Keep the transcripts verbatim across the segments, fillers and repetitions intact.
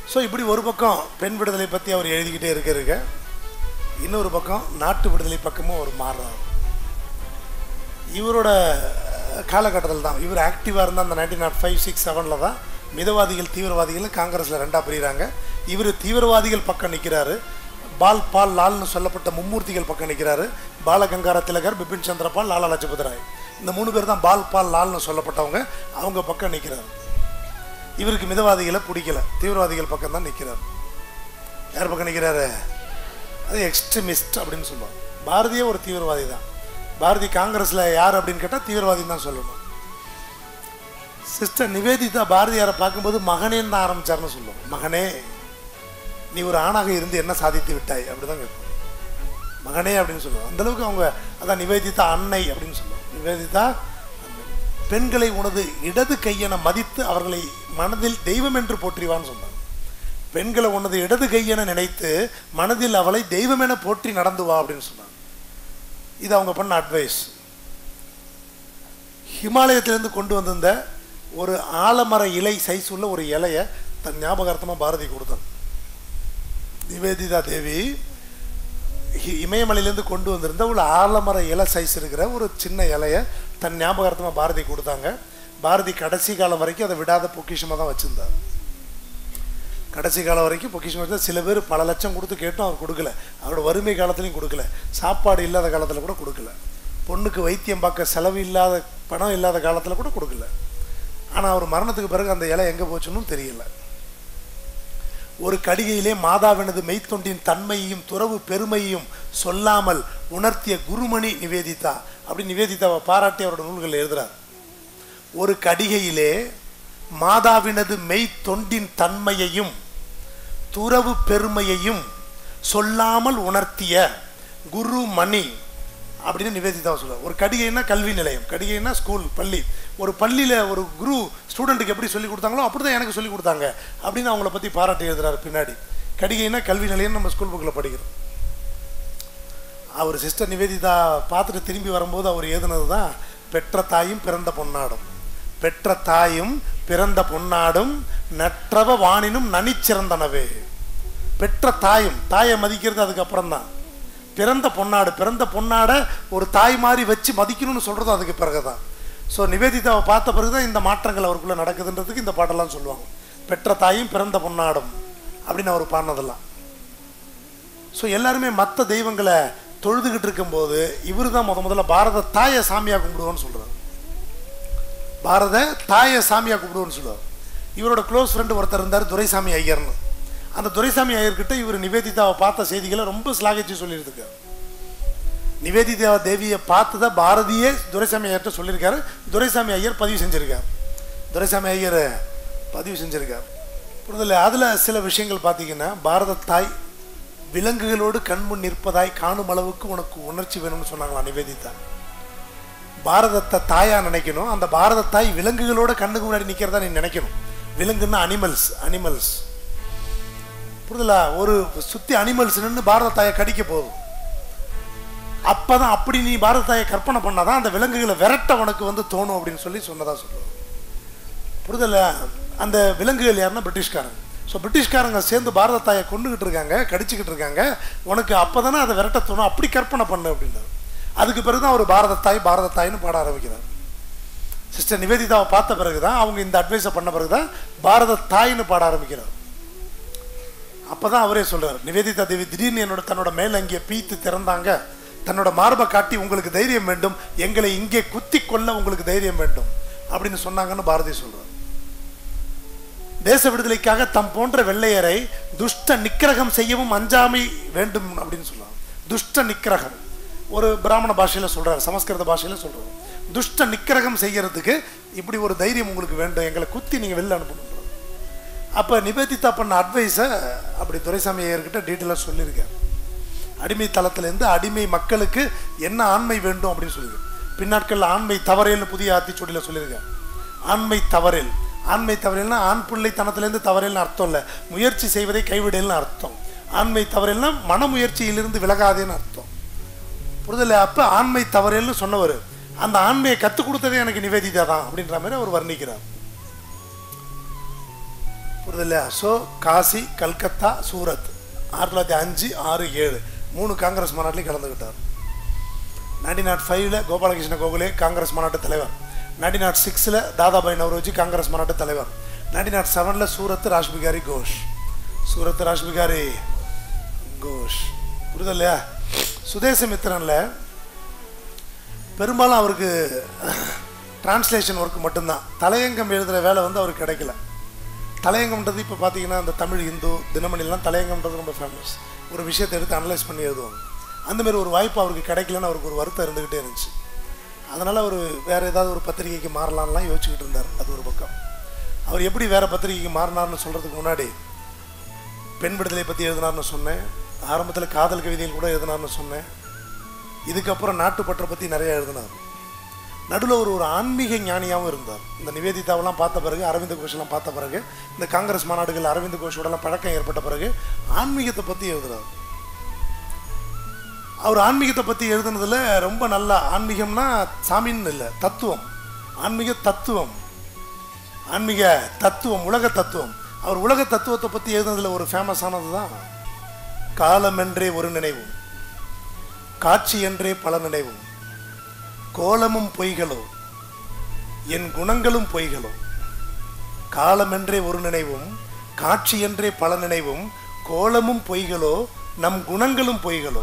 So இப்படி ஒரு பக்கம் பெண் விடுதலை பற்றி அவர் எழுதிக்கிட்டே இருக்க இருக்க இன்னொரு பக்கம் நாட்டு விடுதலை பக்கமும் அவர் மாறுறார். இவரோட காலகட்டத்தில் தான் இவர் ஆக்டிவாக இருந்தால் அந்த நைன்டீன் நாட் ஃபைவ் சிக்ஸ் செவனில் தான் மிதவாதிகள் தீவிரவாதிகள் காங்கிரஸில் ரெண்டாக பிரிகிறாங்க. இவர் தீவிரவாதிகள் பக்கம் நிற்கிறாரு. பால் பால் லால்னு சொல்லப்பட்ட மும்மூர்த்திகள் பக்கம் நிற்கிறாரு. பாலகங்கார திலகர், பிபின் சந்திரபால், லாலா லஜபதி ராய், இந்த மூணு பேர் தான் பால் பால் லால்னு சொல்லப்பட்டவங்க. அவங்க பக்கம் நிற்கிறாரு. இவருக்கு மிதவாதிகளை பிடிக்கல, தீவிரவாதிகள் பக்கம் தான் நிற்கிறார். யார் பக்கம் நிற்கிறாரு? அது எக்ஸ்ட்ரீமிஸ்ட் அப்படின்னு சொல்லுவாங்க. பாரதியே ஒரு தீவிரவாதி தான். பாரதி காங்கிரஸில் யார் அப்படின்னு கேட்டால் தீவிரவாதின்னு தான் சொல்லணும். சிஸ்டர் நிவேதிதா பாரதியாரை பார்க்கும்போது மகனேன்னு தான் ஆரம்பித்தார்னு சொல்லுவோம். மகனே, நீ ஒரு ஆணாக இருந்து என்ன சாதித்து விட்டாய் அப்படி தான் கேட்போம். மகனே அப்படின்னு சொல்லுவோம். அந்தளவுக்கு அவங்க அதான் நிவேதிதா அன்னை அப்படின்னு சொல்லுவோம். நிவேதிதா பெண்களை உனது இடது கையென மதித்து அவர்களை மனதில் தெய்வம் என்று போற்றிவான்னு சொன்னாங்க. பெண்களை உனது இடது கையென நினைத்து மனதில் அவளை தெய்வம் என போற்றி நடந்து வா அப்படின்னு சொன்னாங்க. இது அவங்க பண்ண அட்வைஸ். ஹிமாலயத்திலேருந்து கொண்டு வந்திருந்த ஒரு ஆலமர இலை சைஸ் உள்ள ஒரு இலையை தன் ஞாபகார்த்தமாக பாரதி கொடுத்தான். நிவேதிதா தேவி இமயமலையிலேருந்து கொண்டு வந்திருந்த ஒரு ஆலமர இலை சைஸ் இருக்கிற ஒரு சின்ன இலையை தன் ஞாபகார்த்தமாக பாரதி கொடுத்தாங்க. பாரதி கடைசி காலம் வரைக்கும் அதை விடாத பொக்கிஷமாக தான் வச்சுருந்தார். கடைசி காலம் வரைக்கும் பொக்கிஷமாக வச்சு சில பேர் பல லட்சம் கொடுத்து கேட்டும் அவர் கொடுக்கல. அவரோட வறுமை காலத்துலையும் கொடுக்கல, சாப்பாடு இல்லாத காலத்தில் கூட கொடுக்கல, பொண்ணுக்கு வைத்தியம் பார்க்க செலவு இல்லாத பணம் இல்லாத காலத்தில் கூட கொடுக்கல. ஆனால் அவர் மரணத்துக்கு பிறகு அந்த இலை எங்கே போச்சுன்னு தெரியல. ஒரு கடிகையிலே மாதாவினது மெய்த்தொண்டின் தன்மையையும் துறவு பெருமையையும் சொல்லாமல் உணர்த்திய குருமணி நிவேதிதா அப்படி நிவேதிதாவை பாராட்டி அவரோட நூல்கள் எழுதுறார். ஒரு கடிகையிலே மாதாவினது மெய்த்தொண்டின் தன்மையையும் துறவு பெருமையையும் சொல்லாமல் உணர்த்திய குருமணி அப்படின்னு நிவேதிதாவை சொல்லுவார். ஒரு கடிகைன்னா கல்வி நிலையம், கடிகைன்னா ஸ்கூல், பள்ளி. ஒரு பள்ளியில் ஒரு குரு ஸ்டூடெண்ட்டுக்கு எப்படி சொல்லி கொடுத்தாங்களோ அப்படி தான் எனக்கு சொல்லி கொடுத்தாங்க அப்படின்னு அவங்கள பற்றி பாராட்டி எழுதுறாரு பின்னாடி. கடிகைன்னா கல்வி நிலையம் நம்ம ஸ்கூல் புக்கில் படிக்கிறோம். அவர் சிஸ்டர் நிவேதிதா பார்த்துட்டு திரும்பி வரும்போது அவர் எழுதுனது தான் பெற்ற தாயும் பிறந்த பொன்னாடும். பெற்ற தாயும் பிறந்த பொன்னாடும் நற்றவ வானினும் நனிச்சிறந்தனவே. பெற்ற தாயும், தாயை மதிக்கிறது அதுக்கப்புறம் தான். பிறந்த பொன்னாடு, பிறந்த பொன்னாடை ஒரு தாய் மாதிரி வச்சு மதிக்கணும்னு சொல்கிறதும் அதுக்கு பிறகு தான். ஸோ நிவேதிதாவை பார்த்த பிறகு தான் இந்த மாற்றங்கள் அவருக்குள்ளே நடக்குதுன்றதுக்கு இந்த பாட்டெல்லாம் சொல்லுவாங்க. பெற்ற தாயும் பிறந்த பொன்னாடும் அப்படின்னு அவர் பாடினதெல்லாம். ஸோ எல்லாருமே மற்ற தெய்வங்களை தொழுதுகிட்டு இருக்கும்போது இவர் தான் முத முதல்ல பாரத தாயை சாமியாக கும்பிடுவோன்னு சொல்கிறார். பாரத தாயை சாமியாக கும்பிடுவோன்னு சொல்லுவார். இவரோட க்ளோஸ் ஃப்ரெண்டு ஒருத்தர் இருந்தார், துரைசாமி ஐயர்னு. அந்த துரைசாமி ஐயர்கிட்ட இவர் நிவேதிதாவை பார்த்த செய்திகளை ரொம்ப ஸ்லாகிச்சு சொல்லியிருக்கார். நிவேதிதா தேவியை பார்த்து தான் பாரதியே துரைசாமி ஐயர்கிட்ட சொல்லியிருக்காரு. துரைசாமி ஐயர் பதிவு செஞ்சுருக்கார். துரைசாமி ஐயர் பதிவு செஞ்சுருக்கார். புரிதல். அதில் சில விஷயங்கள் பார்த்தீங்கன்னா, பாரத தாய் விலங்குகளோடு கண்முன் நிற்பதாய் காணும் அளவுக்கு உனக்கு உணர்ச்சி வேணும்னு சொன்னாங்களா நிவேதிதா. பாரதத்தை தாயா நினைக்கணும். அந்த பாரத தாய் விலங்குகளோட கண்ணுக்கு முன்னாடி நிற்கிறதா நீ நினைக்கணும். விலங்குன்னா அனிமல்ஸ், அனிமல்ஸ் புரிதலா. ஒரு சுற்றி அனிமல்ஸ் நின்று பாரத தாயை கடிக்க போதும். அப்போதான் அப்படி நீ பாரத தாயை கற்பனை பண்ணாதான் அந்த விலங்குகளை விரட்ட உனக்கு வந்து தோணும் அப்படின்னு சொல்லி சொன்னதா சொல்லுவோம். புரிதல. அந்த விலங்குகள் யாருன்னா பிரிட்டிஷ்காரங்க. ஸோ பிரிட்டிஷ்காரங்க சேர்ந்து பாரத தாயை கொண்டுகிட்டு இருக்காங்க, கடிச்சிக்கிட்டு இருக்காங்க. உனக்கு அப்போ தானே அதை விரட்ட தோணும், அப்படி கற்பனை பண்ணு அப்படின்றார். அதுக்கு பிறகு தான் அவர் பாரத தாய் பாரத தாய்னு பாட ஆரம்பிக்கிறார். சிஸ்டர் நிவேதிதாவை பார்த்த பிறகு தான், அவங்க இந்த அட்வைஸை பண்ண பிறகு தான் பாரத தாய்னு பாட ஆரம்பிக்கிறார். அப்போ தான் அவரே சொல்கிறார், நிவேதிதா தேவி திடீர்னு என்னோட தன்னோட மேலங்கிய பீத்து திறந்தாங்க, தன்னோட மார்பை காட்டி உங்களுக்கு தைரியம் வேண்டும், எங்களை இங்கே குத்தி கொள்ள உங்களுக்கு தைரியம் வேண்டும் அப்படின்னு சொன்னாங்கன்னு பாரதி சொல்கிறார். தேச விடுதலைக்காக தம் போன்ற வெள்ளையரை துஷ்ட நிக்கிரகம் செய்யவும் அஞ்சாமை வேண்டும் அப்படின்னு சொல்லுவாங்க. துஷ்ட நிக்கிரகம் ஒரு பிராமண பாஷையில் சொல்கிறார், சமஸ்கிருத பாஷையில் சொல்கிறார். துஷ்ட நிக்கிரகம் செய்கிறதுக்கு இப்படி ஒரு தைரியம் உங்களுக்கு வேண்டும், எங்களை குத்தி நீங்கள் வெளில அனுப்பணும். அப்போ நிவேதிதா பண்ண அட்வைஸை அப்படி துரைசாமி ஐயர்கிட்ட டீட்டெயிலாக சொல்லியிருக்கார். அடிமை தளத்திலேருந்து அடிமை மக்களுக்கு என்ன ஆண்மை வேண்டும் அப்படின்னு சொல்லியிருக்கார். பின்னாட்களில் ஆண்மை தவறேல்னு புதிய ஆத்திச்சூடியில் சொல்லியிருக்கார். ஆண்மை தவறேல், ஆண்மை தவறேல்னா ஆண் பிள்ளைத்தனத்திலேருந்து தவறேல்னு அர்த்தம் இல்லை, முயற்சி செய்வதை கைவிடல்னு அர்த்தம். ஆண்மை தவறேல்னா மன முயற்சியிலிருந்து விலகாதேன்னு அர்த்தம். புரிதலை. அப்போ ஆண்மை தவறேல்னு சொன்னவர் அந்த ஆண்மையை கற்றுக் கொடுத்ததே எனக்கு நிவேதிதா தான் அப்படின்ற மாதிரி அவர் வர்ணிக்கிறார். புரியுது இல்லையா? ஸோ காசி, கல்கத்தா, சூரத் ஆயிரத்தி தொள்ளாயிரத்தி அஞ்சு ஆறு ஏழு மூணு காங்கிரஸ் மாநாட்டிலையும் கலந்துக்கிட்டார். நைன்டீன் நாட் ஃபைவ்ல கோபாலகிருஷ்ண கோகலே காங்கிரஸ் மாநாட்டு தலைவர். நைன்டீன் நாட் சிக்ஸில் தாதாபாய் நவ்ரோஜி காங்கிரஸ் மாநாட்டு தலைவர். நைன்டீன் நாட் செவனில் சூரத் ராஷ்பிகாரி கோஷ். சூரத் ராஷ்பிகாரி கோஷ் புரியுது இல்லையா? சுதேசமித்திரனில் பெரும்பாலும் அவருக்கு டிரான்ஸ்லேஷன் ஒர்க் மட்டும்தான். தலையங்கம் எழுதுகிற வேலை வந்து அவருக்கு கிடைக்கல. தலையங்கம்ன்றது இப்போ பார்த்தீங்கன்னா அந்த தமிழ் இந்து தினமணிலாம் தலையங்கம்ன்றது ரொம்ப ஃபேமஸ். ஒரு விஷயத்தை எடுத்து அனலைஸ் பண்ணி எழுதுவாங்க. அந்தமாரி ஒரு வாய்ப்பு அவருக்கு கிடைக்கலன்னு அவருக்கு ஒரு வருத்தம் இருந்துக்கிட்டே இருந்துச்சு. அதனால் அவர் வேறு ஏதாவது ஒரு பத்திரிகைக்கு மாறலாம்லாம் யோசிச்சுக்கிட்டு இருந்தார். அது ஒரு பக்கம். அவர் எப்படி வேறு பத்திரிகைக்கு மாறினார்னு சொல்கிறதுக்கு முன்னாடி பெண் விடுதலை பற்றி எழுதினார்னு சொன்னேன். ஆரம்பத்தில் காதல் கவிதைகள் கூட எழுதினார்னு சொன்னேன். இதுக்கப்புறம் நாட்டுப்பற்றை பற்றி நிறையா எழுதினார். நடுவில் ஒரு ஒரு ஆன்மீக ஞானியாகவும் இருந்தார். இந்த நிவேதிதாவெல்லாம் பார்த்த பிறகு, அரவிந்த் கோஷெல்லாம் பார்த்த பிறகு, இந்த காங்கிரஸ் மாநாடுகள் அரவிந்த் கோஷோடலாம் பழக்கம் ஏற்பட்ட பிறகு ஆன்மீகத்தை பற்றி எழுதுனார். அவர் ஆன்மீகத்தை பற்றி எழுதுனதில் ரொம்ப நல்லா, ஆன்மீகம்னா சாமின்னு இல்லை, தத்துவம், ஆன்மீக தத்துவம், ஆன்மீக தத்துவம், உலக தத்துவம். அவர் உலக தத்துவத்தை பற்றி எழுதுனதில் ஒரு ஃபேமஸானது தான் காலமென்றே ஒரு நினைவும், காட்சி என்றே பல நினைவும், கோலமும் பொய்களோ என் குணங்களும் பொய்களோ. காலமென்றே ஒரு நினைவும், காட்சி என்றே பல நினைவும், கோலமும் பொய்களோ நம் குணங்களும் பொய்களோ.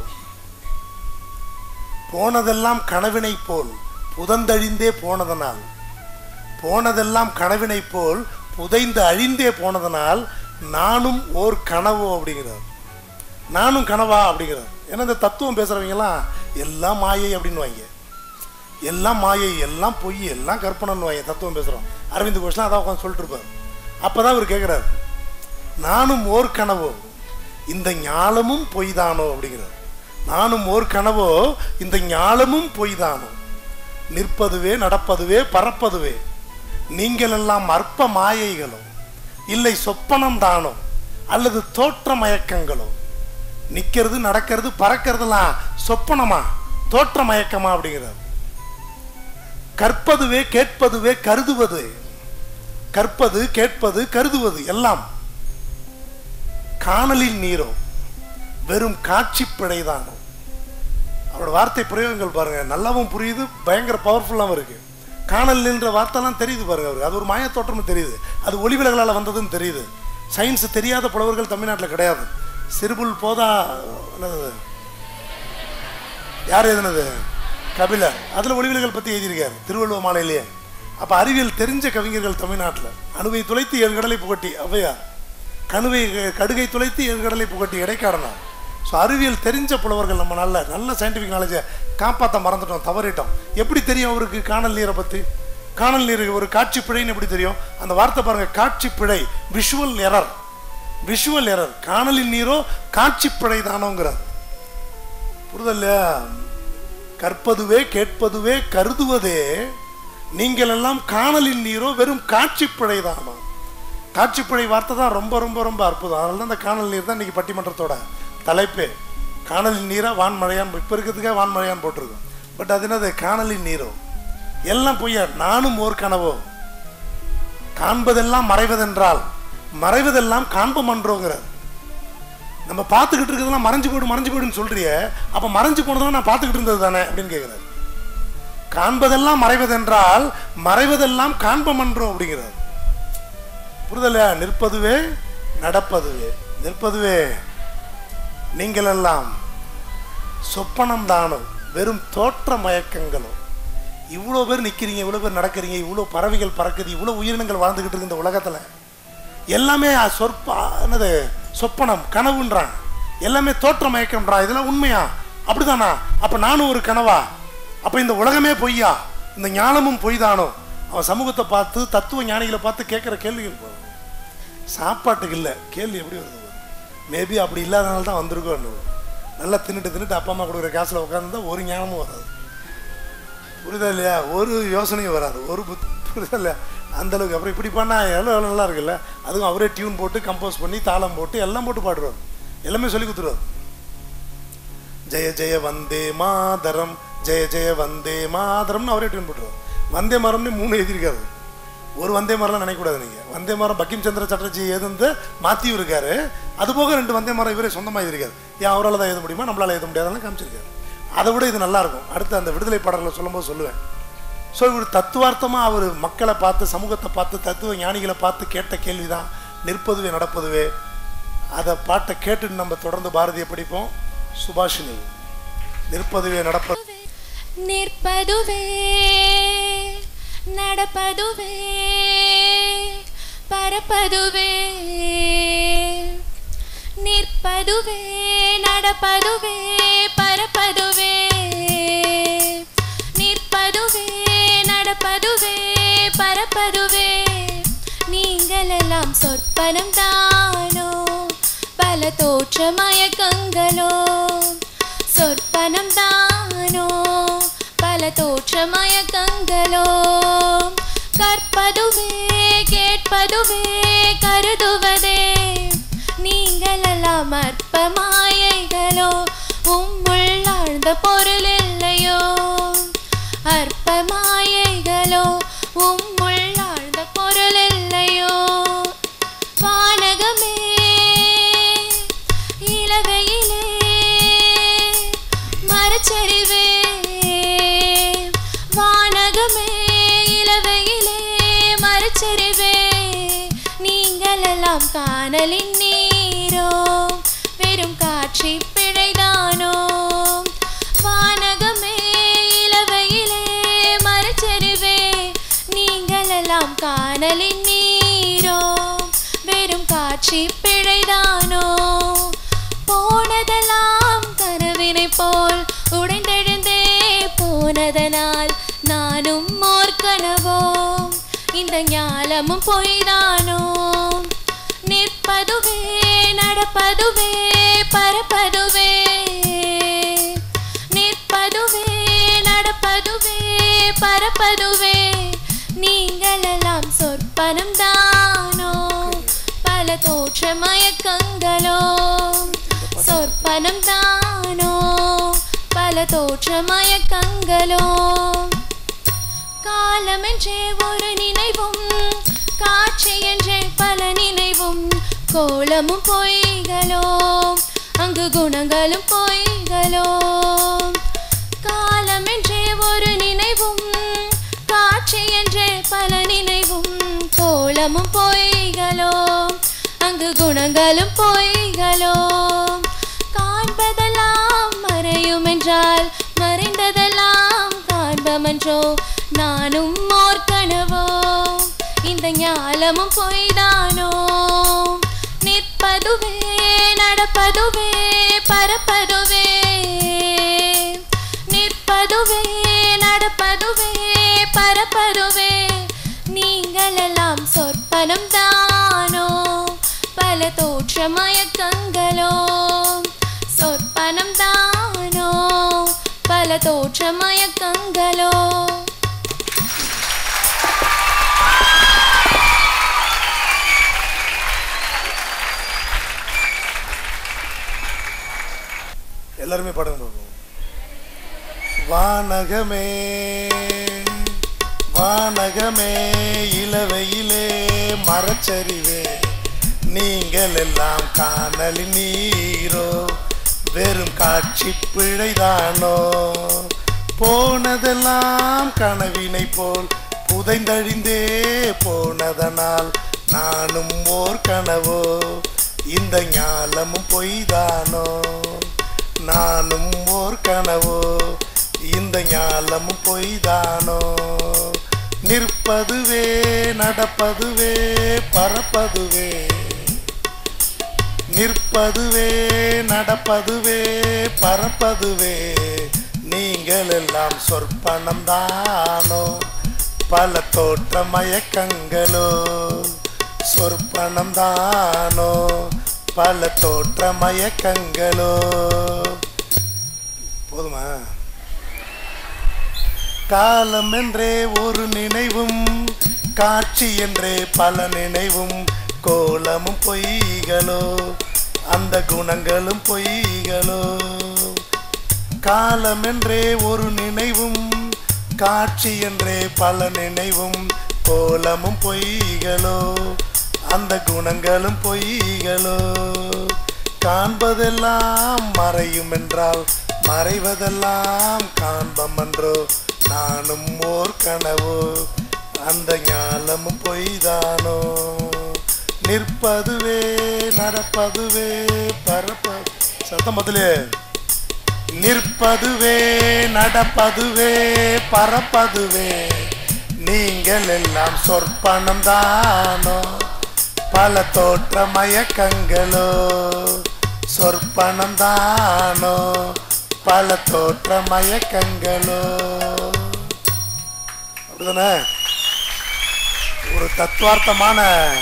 போனதெல்லாம் கனவினை போல் புதந்தழிந்தே போனதனால், போனதெல்லாம் கனவினை போல் புதைந்து அழிந்தே போனதனால் நானும் ஓர் கனவோ அப்படிங்கிறார். நானும் கனவா அப்படிங்கிறார். ஏன்னா இந்த தத்துவம் பேசுகிறவங்கலாம் எல்லாம் மாயை அப்படின்னு வாங்க, எல்லாம் மாயை, எல்லாம் பொய், எல்லாம் கற்பனைன்னு வாங்க தத்துவம் பேசுகிறோம். அரவிந்த் கோஷ்லாம் அதான் உட்காந்து சொல்லிட்டு இருப்பார். அப்போ தான் அவர் கேட்குறாரு, நானும் ஓர் கனவோ இந்த ஞாலமும் பொய் தானோ அப்படிங்கிறார். நானும் ஓர் கனவோ இந்த ஞாலமும் பொய் தானோ. நிற்பதுவே நடப்பதுவே பறப்பதுவே நீங்கள் எல்லாம் அற்ப மாயைகளோ இல்லை சொப்பனம் தானோ அல்லது தோற்ற மயக்கங்களோ. நிற்கிறது நடக்கிறது பறக்கிறதுலாம் சொப்பனமா தோற்ற மயக்கமா அப்படிங்கிறார். கற்பதுவே கேட்பதுவே கருதுவது, கற்பது கேட்பது கருதுவது எல்லாம் காணலில் நீரோ வெறும் காட்சி பிழைதானோ. அவரோட வார்த்தை பிரயோகங்கள் பாருங்க, நல்லாவும் புரியுது, பயங்கர பவர்ஃபுல்லாகவும் இருக்கு. காணல் என்ற வார்த்தைலாம் தெரியுது பாருங்க அவருக்கு. அது ஒரு மாய தோற்றமும் தெரியுது, அது ஒளிவிலகலால் வந்ததுன்னு தெரியுது. சயின்ஸ் தெரியாத புலவர்கள் தமிழ்நாட்டில் கிடையாது. சிறுபுல் போதா என்னது, யார் எழுதினது, கபிலர். அதில் ஒளிவிலகல் பற்றி எழுதியிருக்கார் திருவள்ளுவர் மாலையிலேயே. அப்போ அறிவியல் தெரிஞ்ச கவிஞர்கள் தமிழ்நாட்டில். அணுவை துளைத்து ஏழு கடலை புகட்டி ஔவையார், கணுவை கடுகை துளைத்து ஏழு கடலை புகட்டி இடைக்காடனார். ஸோ அறிவியல் தெரிஞ்ச புலவர்கள் நம்ம நல்ல நல்ல சயின்டிஃபிக் நாலேஜை காப்பாற்ற மறந்துட்டோம், தவறிட்டோம். எப்படி தெரியும் அவருக்கு காணல் நீரை பற்றி? காணல் நீர் ஒரு காட்சி பிழைன்னு எப்படி தெரியும்? அந்த வார்த்தை பாருங்கள், காட்சி பிழை, விஷுவல் எரர், விஷுவல் எரர். காணலின் நீரோ காட்சி பிழை தானோங்கிறார். புரிதல்லையா? கற்பதுவே கேட்பதுவே கருதுவதே நீங்கள் எல்லாம் காணலின் நீரோ வெறும் காட்சி பிழை தானோ. காட்சி பிழை வார்த்தை தான் ரொம்ப ரொம்ப ரொம்ப அற்புதம். அதனால தான் இந்த காணல் நீர் தான் இன்னைக்கு பட்டிமன்றத்தோட தலைப்பே. காணலின் நீரா வான்மழையான், இப்போ இருக்கிறதுக்காக வான்மழையான் போட்டிருக்கோம். பட் அது என்னது, காணலின் நீரோ எல்லாம் பொய்யா. நானும் ஓர் கனவோ, காண்பதெல்லாம் மறைவதென்றால் மறைவதெல்லாம் காண்பமன்றோங்கிறார். நம்ம பார்த்துக்கிட்டு இருக்கிறதெல்லாம் மறைஞ்சு போய்டு மறைஞ்சு போய்டுன்னு சொல்றிய, அப்போ மறைஞ்சு போனதெல்லாம் நான் பார்த்துக்கிட்டு இருந்தது தானே அப்படின்னு கேட்குறாரு. காண்பதெல்லாம் மறைவதென்றால் மறைவதெல்லாம் காண்பமன்றோ அப்படிங்கிறார். புரிதலையா? நிற்பதுவே நடப்பதுவே, நிற்பதுவே நீங்கள் எல்லாம் சொப்பனம் தானோ வெறும் தோற்ற மயக்கங்களோ. இவ்வளோ பேர் நிற்கிறீங்க, இவ்வளோ பேர் நடக்கிறீங்க, இவ்வளோ பறவைகள் பறக்குது, இவ்வளோ உயிரினங்கள் வாழ்ந்துக்கிட்டு இருக்கு இந்த உலகத்தில். எல்லாமே சொற்ப என்னது சொப்பனம் கனவுன்றான், எல்லாமே தோற்ற மயக்கம்ன்றான். இதெல்லாம் உண்மையா? அப்படிதானா? அப்போ நானும் ஒரு கனவா? அப்போ இந்த உலகமே பொய்யா? இந்த ஞானமும் பொய் தானோ? அவன் சமூகத்தை பார்த்து தத்துவ ஞானிகளை பார்த்து கேட்குற கேள்விகள் போகும். சாப்பாட்டுக்கு இல்லை கேள்வி எப்படி வருது? மேபி அப்படி இல்லாதனால தான் வந்திருக்கோம். நல்லா தின்னுட்டு தின்னுட்டு அப்பா அம்மா கொடுக்குற காசில் உட்காந்துருந்தா ஒரு ஞானமும் வராது. புரியுதா இல்லையா? ஒரு யோசனையும் வராது, ஒரு புத் புரியுதா இல்லையா? அந்தளவுக்கு. அப்புறம் இப்படி பண்ணால் எவ்வளோ எவ்வளோ நல்லா இருக்குல்ல. அதுவும் அவரே டியூன் போட்டு கம்போஸ் பண்ணி தாளம் போட்டு எல்லாம் போட்டு பாடுறாரு, எல்லாமே சொல்லி கொடுத்துருவார். ஜெய ஜெய வந்தே மாதரம், ஜெய ஜெய வந்தே மாதரம்னு அவரே டியூன் போட்டுருவார். வந்தே மாதரம்னு மூணு எழுதியிருக்காரு. ஒரு வந்தே மாறலாம் நினைக்கக்கூடாது நீங்கள். வந்தே மாறம் பக்கிம் சந்திர சட்டர்ஜி எழுந்து மாற்றியும் இருக்காரு, அதுபோக ரெண்டு வந்தே மாறம் இவரே சொந்தமாக இருக்காரு. ஏன் அவரால் தான் எழுத முடியுமா, நம்மளால் எழுத முடியாதாலும் காமிச்சிருக்காரு. அதை விட இது நல்லாயிருக்கும். அடுத்து அந்த விடுதலை பாடல்களை சொல்லும்போது சொல்லுவேன். ஸோ இவர் தத்துவார்த்தமாக அவர் மக்களை பார்த்து, சமூகத்தை பார்த்து, தத்துவ ஞானிகளை பார்த்து கேட்ட கேள்வி தான் நிற்பதுவே நடப்பதுவே. அதை பாட்டை கேட்டுட்டு நம்ம தொடர்ந்து பாரதியை படிப்போம். சுபாஷினி, நிற்பதுவே நடப்பது நிற்பதுவே நடப்பதுவே பரப்பதுவே, நிற்பதுவே நடப்பதுவே பரப்பதுவே, நிற்பதுவே நடப்பதுவே பரப்பதுவே. நீங்கள் எல்லாம் சொற்பனம் தானோ, பல தோற்ற மயக்கங்களோ, சொற்பனம் தானோ பல தோற்ற மயக்கங்களோ. கற்பதுவே கேட்பதுவே கருதுவதே, நீங்கள் எல்லாம் அற்ப மாயைகளோ, உம்முள் ஆழ்ந்த பொருள் இல்லையோ. அற்ப மாயைகளோ, உம்முள் ஆழ்ந்த பொருள் இல்லையோ. வானகமே இலவையிலே மரச்சரிவே, வானகமே இலவையிலே மரச்சரிவே. நீங்கள் எல்லாம் காணலின் நீரோ, வெறும் காட்சி பிழைதானோ. வானகமே இலவையிலே மரச்சரிவே, நீங்கள் எல்லாம் காணலின் நீரோ, வெறும் காட்சி பிழைதானோ. போனதெல்லாம் கனவினை போல் உடைந்தெழுந்தே போனதனால் நானும் ஓர் கனவோ, இந்த ஞாலமும் பொய்தானோ. நிற்பதுவே நடப்பதுவே பரப்பதுவே, நிற்பதுவே நடப்பதுவே பரப்பதுவே. நீங்கள் எல்லாம் சொற்பனம் தானோ, பல தோற்ற மயக்கங்களோ, சொற்பனம் தானோ பல தோற்ற மயக்கங்களோ. காலம் என்றே ஒரு நினைவும், காட்சி என்றே பல நினைவும், கோலமும் பொய்களோ, அங்கு குணங்களும் பொய்களோ. காலம் என்றே ஒரு நினைவும், காட்சி என்றே பல நினைவும், கோலமும் பொய்களோ, அங்கு குணங்களும் பொய்களோ. காண்பதெல்லாம் மறையும் என்றால் மறைந்ததெல்லாம் காண்பமன்றோ, நானும் ஓர் கனவோ, இந்த ஞாலமும் பொய்தானோ. நிற்பதுவே நடப்பதுவே பரப்பதுவே, நிற்பதுவே நடப்பதுவே பரப்பதுவே. நீங்கள் எல்லாம் சொற்பனம் தானோ, பல தோற்ற மயக்கங்களோ, சொற்பனம் தானோ பல தோற்ற மயக்கங்களோ. எல்லாருமே பாடுங்க. வானகமே வானகமே இலவையிலே மரச்சரிவே, நீங்கள் எல்லாம் காணலின் நீரோ, வெறும் காட்சி பிழைதானோ. போனதெல்லாம் கனவினை போல் புதைந்தழிந்தே போனதனால் நானும் ஓர் கனவோ, இந்த ஞாலமும் பொய்தானோ. நானும் ஓர் கனவோ, இந்த ஞாலமும் பொய்தானோ. நிற்பதுவே நடப்பதுவே பரப்பதுவே, நிற்பதுவே நடப்பதுவே பரப்பதுவே. நீங்கள் எல்லாம் சொற்பனம் தானோ, பல தோற்ற மயக்கங்களோ, சொற்பனம் தானோ பல தோற்ற மயக்கங்களோ. போதுமா? காலம் என்றே ஒரு நினைவும், காட்சி என்றே பல நினைவும், கோலமும் பொய்களோ, அந்த குணங்களும் பொய்களோ. காலம் என்றே ஒரு நினைவும், காட்சி என்றே பல நினைவும், கோலமும் பொய்களோ அந்த குணங்களும் பொய்களோ காண்பதெல்லாம் மறையும் என்றால் மறைவதெல்லாம் காண்பம் என்றோ நானும் ஓர் கனவோ அந்த ஞானமும் பொய்தானோ நிற்பதுவே நடப்பதுவே பரப்ப சத்தம் பதிலே நிற்பதுவே நடப்பதுவே பரப்பதுவே நீங்கள் எல்லாம் சொற்பனம் தானோ பல தோற்ற மயக்கங்களோ சொற்பனம் தானோ பல தோற்ற மயக்கங்களோ அப்படிதானே ஒரு தத்துவார்த்தமான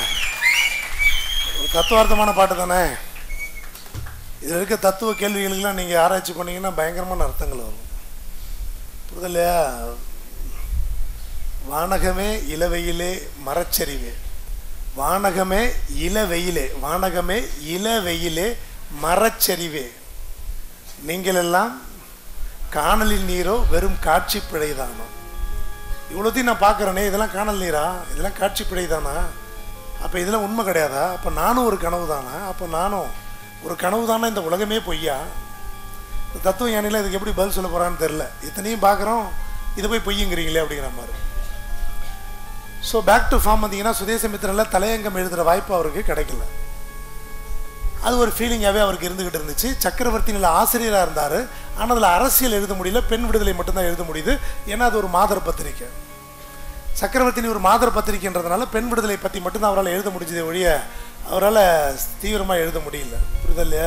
ஒரு தத்துவார்த்தமான பாட்டு தானே இதில் இருக்க தத்துவ கேள்விகளுக்கெல்லாம் நீங்கள் ஆராய்ச்சி பண்ணீங்கன்னா பயங்கரமான அர்த்தங்கள் வரும் புரிதலையா வானகமே இளவெயிலே மரச்சரிவே வானகமே இளவெயிலே வானகமே இளவெயிலே மரச்சரிவே நீங்கள் எல்லாம் காணலின் நீரோ வெறும் காட்சி பிழைதானோ இவ்வளோத்தையும் நான் பார்க்குறேனே இதெல்லாம் காணல் நீரா இதெல்லாம் காட்சி பிழைதானா அப்போ இதெல்லாம் உண்மை கிடையாதா அப்போ நானும் ஒரு கனவு தானா அப்போ நானும் ஒரு கனவு தானே இந்த உலகமே பொய்யா இந்த தத்துவ ஞானியில் இதுக்கு எப்படி பதில் சொல்ல போகிறான்னு தெரில இத்தனையும் பார்க்குறோம் இதை போய் பொய்யுங்கிறீங்களே அப்படிங்கிற மாதிரி ஸோ பேக் டு ஃபார்ம் வந்தீங்கன்னா சுதேசமித்திரனில் தலையங்கம் எழுதுகிற வாய்ப்பு அவருக்கு கிடைக்கல அது ஒரு ஃபீலிங்காகவே அவருக்கு இருந்துக்கிட்டு இருந்துச்சு சக்கரவர்த்தியில் ஆசிரியராக இருந்தார் ஆனால் அதில் அரசியல் எழுத முடியல பெண் விடுதலை மட்டும்தான் எழுத முடியுது ஏன்னா அது ஒரு மாதர் பத்திரிக்கை சக்கரவர்த்தினி ஒரு மாதர் பத்திரிக்கைன்றதுனால பெண் விடுதலை பற்றி மட்டும்தான் அவரால் எழுத முடிஞ்சதே ஒழிய அவரால் தீவிரமாக எழுத முடியல புரியுதா இல்லையா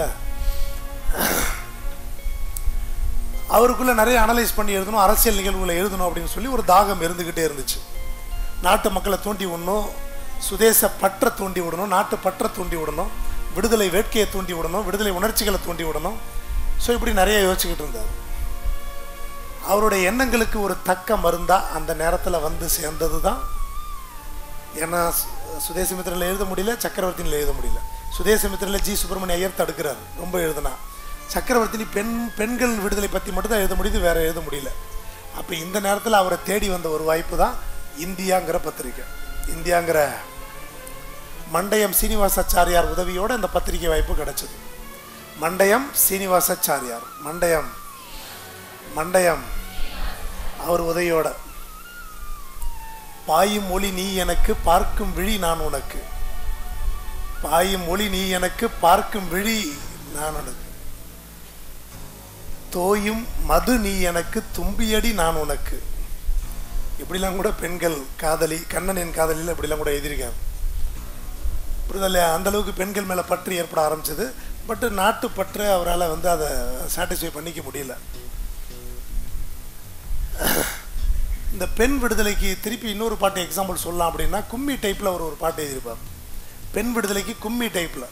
அவருக்குள்ளே நிறைய அனலைஸ் பண்ணி எழுதணும் அரசியல் நிகழ்வுகளை எழுதணும் அப்படின்னு சொல்லி ஒரு தாகம் இருந்துக்கிட்டே இருந்துச்சு நாட்டு மக்களை தூண்டி விடணும் சுதேச பற்ற தூண்டி விடணும் நாட்டு பற்ற தூண்டி விடணும் விடுதலை வேட்கையை தூண்டி விடணும் விடுதலை உணர்ச்சிகளை தூண்டி விடணும் ஸோ இப்படி நிறைய யோசிச்சுக்கிட்டு இருந்தார் அவருடைய எண்ணங்களுக்கு ஒரு தக்க மருந்தா அந்த நேரத்தில் வந்து சேர்ந்தது தான் ஏன்னா சுதேசமித்திரனில் எழுத முடியல சக்கரவர்த்தினில் எழுத முடியல சுதேசமித்திரனில் ஜி சுப்பிரமணிய ஐயர் தடுக்கிறார் ரொம்ப எழுதுனா சக்கரவர்த்தினி பெண் பெண்கள் விடுதலை பற்றி மட்டும்தான் எழுத முடியுது வேற எழுத முடியல அப்போ இந்த நேரத்தில் அவரை தேடி வந்த ஒரு வாய்ப்பு தான் இந்தியாங்கிற பத்திரிக்கை இந்தியாங்கிற மண்டயம் சீனிவாசாச்சாரியார் உதவியோட இந்த பத்திரிகை வாய்ப்பு கிடைச்சது மண்டயம் சீனிவாசாச்சாரியார் மண்டயம் மண்டயம் அவர் உதவியோட பாயும் ஒளி நீ எனக்கு பார்க்கும் விழி நான் உனக்கு பாயும் ஒளி நீ எனக்கு பார்க்கும் விழி நான் உனக்கு தோயும் மது நீ எனக்கு தும்பியடி நான் உனக்கு இப்படிலாம் கூட பெண்கள் காதலி கண்ணனின் காதலியில் இப்படிலாம் கூட எழுதியிருக்காங்க புரிதல்ல அந்த அளவுக்கு பெண்கள் மேலே பற்று ஏற்பட ஆரம்பிச்சது பட் நாட்டு பற்று அவரால் வந்து அதை சாட்டிஸ்ஃபை பண்ணிக்க முடியல இந்த பெண் விடுதலைக்கு திருப்பி இன்னொரு பாட்டு எக்ஸாம்பிள் சொல்லலாம் அப்படின்னா கும்மி டைப்பில் ஒரு ஒரு பாட்டு எழுதியிருப்பார் பெண் விடுதலைக்கு கும்மி டைப்பில்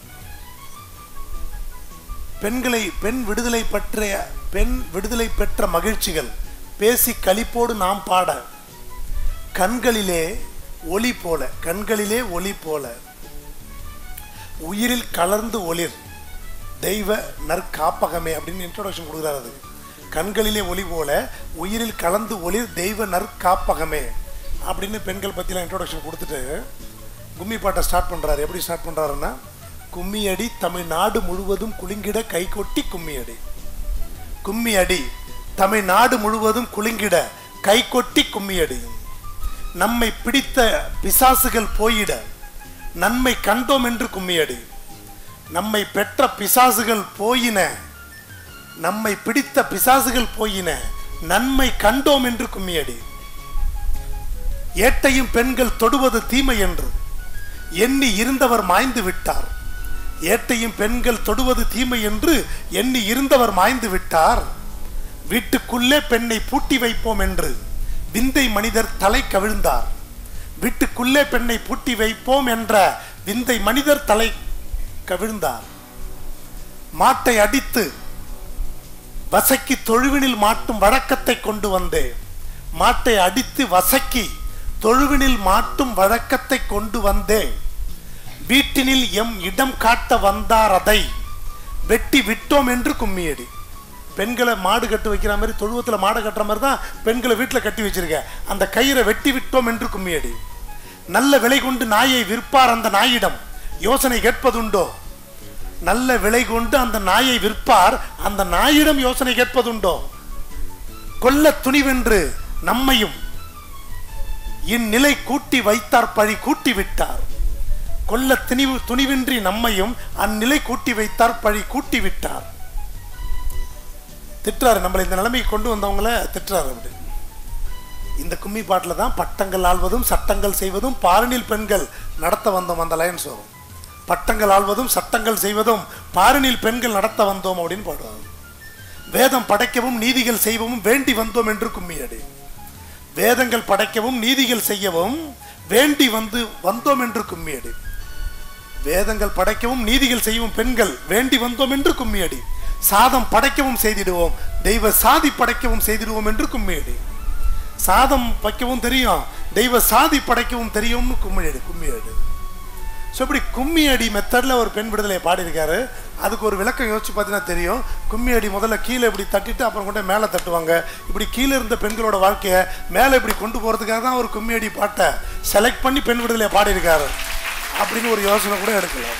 பெண்களை பெண் விடுதலை பற்றிய பெண் விடுதலை பெற்ற மகிழ்ச்சிகள் பேசி களிப்போடு நாம் பாட கண்களிலே ஒளி போல கண்களிலே ஒளி போல உயிரில் கலர்ந்து ஒளிர் தெய்வ நற்காப்பகமே அப்படின்னு இன்ட்ரோடக்ஷன் கொடுக்குறாரு அது கண்களிலே ஒளி போல உயிரில் கலந்து ஒளிர் தெய்வ நற்காப்பகமே அப்படின்னு பெண்கள் பற்றிலாம் இன்ட்ரோடக்ஷன் கொடுத்துட்டு கும்மி பாட்டை ஸ்டார்ட் பண்ணுறாரு எப்படி ஸ்டார்ட் பண்ணுறாருன்னா கும்மியடி தமிழ்நாடு முழுவதும் குலுங்கிட கை கொட்டி கும்மியடி கும்மியடி தமிழ்நாடு முழுவதும் குலுங்கிட கை கொட்டி கும்மியடி நம்மை பிடித்த பிசாசுகள் போயிட நன்மை கண்டோம் என்று கும்மியடி நம்மை பெற்ற பிசாசுகள் போயின நம்மை பிடித்த பிசாசுகள் போயின நன்மை கண்டோம் என்று கும்மியடி ஏட்டையும் பெண்கள் தொடுவது தீமை என்று எண்ணி இருந்தவர் மாய்ந்து விட்டார் ஏட்டையும் பெண்கள் தொடுவது தீமை என்று எண்ணி இருந்தவர் மாய்ந்து விட்டார் வீட்டுக்குள்ளே பெண்ணை பூட்டி வைப்போம் என்று விந்தை மனிதர் தலை கவிழ்ந்தார் வீட்டுக்குள்ளே பெண்ணை பூட்டி வைப்போம் என்ற விந்தை மனிதர் தலை கவிழ்ந்தார் மாட்டை அடித்து வசக்கி தொழுவினில் மாட்டும் வழக்கத்தை கொண்டு வந்தேன் மாட்டை அடித்து வசக்கி தொழுவினில் மாட்டும் வழக்கத்தை கொண்டு வந்தேன் வீட்டினில் எம் இடம் காட்ட வந்தார் அதை வெட்டி விட்டோம் என்று கும்மியடி பெண்களை மாடு கட்டு வைக்கிற மாதிரி தொழுவத்தில் மாடு கட்டுற மாதிரி தான் பெண்களை வீட்டில் கட்டி வச்சிருக்க அந்த கயிறை வெட்டி விட்டோம் என்று கும்மியடி நல்ல விலை கொண்டு நாயை விற்பார் அந்த நாயிடம் யோசனை கேட்பதுண்டோ? நல்ல விலை கொண்டு அந்த நாயை விற்பார் அந்த நாயிடம் யோசனை கேட்பதுண்டோ? கொல்ல துணிவென்று நம்மையும் இந்நிலை கூட்டி வைத்தார் பழி கூட்டி விட்டார். கொல்ல துணிவு துணிவின்றி நம்மையும் அந்நிலை கூட்டி வைத்தார் பழி கூட்டி விட்டார். திட்டுறாரு, நம்மளை இந்த நிலைமைக்கு கொண்டு வந்தவங்கள திட்டுறாரு. அப்படி இந்த கும்மி பாட்டில் தான் பட்டங்கள் ஆள்வதும் சட்டங்கள் செய்வதும் பாரினில் பெண்கள் நடத்த வந்தோம் அந்த லைன்ஸ் வரும். பட்டங்கள் ஆள்வதும் சட்டங்கள் செய்வதும் பாரினில் பெண்கள் நடத்த வந்தோம் அப்படின்னு பாடுவாங்க. வேதம் படைக்கவும் நீதிகள் செய்யவும் வேண்டி வந்தோம் என்று கும்மியடி. வேதங்கள் படைக்கவும் நீதிகள் செய்யவும் வேண்டி வந்து வந்தோம் என்று கும்மியடி. வேதங்கள் படைக்கவும் நீதிகள் செய்யவும் பெண்கள் வேண்டி வந்தோம் என்று கும்மியடி. சாதம் படைக்கவும் செய்திடுவோம் தெய்வ சாதி படைக்கவும் செய்திடுவோம் என்று கும்மியடி. சாதம் வைக்கவும் தெரியும் தெய்வ சாதி படைக்கவும் தெரியும்னு கும்மியடி கும்மியடி. ஸோ இப்படி கும்மியடி மெத்தடில் ஒரு பெண் விடுதலை பாடியிருக்காரு. அதுக்கு ஒரு விளக்கம் யோசிச்சு பார்த்தீங்கன்னா தெரியும். கும்மியடி முதல்ல கீழே இப்படி தட்டிட்டு அப்புறம் கொண்டு மேலே தட்டுவாங்க. இப்படி கீழே இருந்த பெண்களோட வாழ்க்கையை மேலே இப்படி கொண்டு போகிறதுக்காக தான் ஒரு கும்மியடி பாட்டை செலக்ட் பண்ணி பெண் விடுதலையை பாடியிருக்காரு அப்படின்னு ஒரு யோசனை கூட எடுக்கலாம்.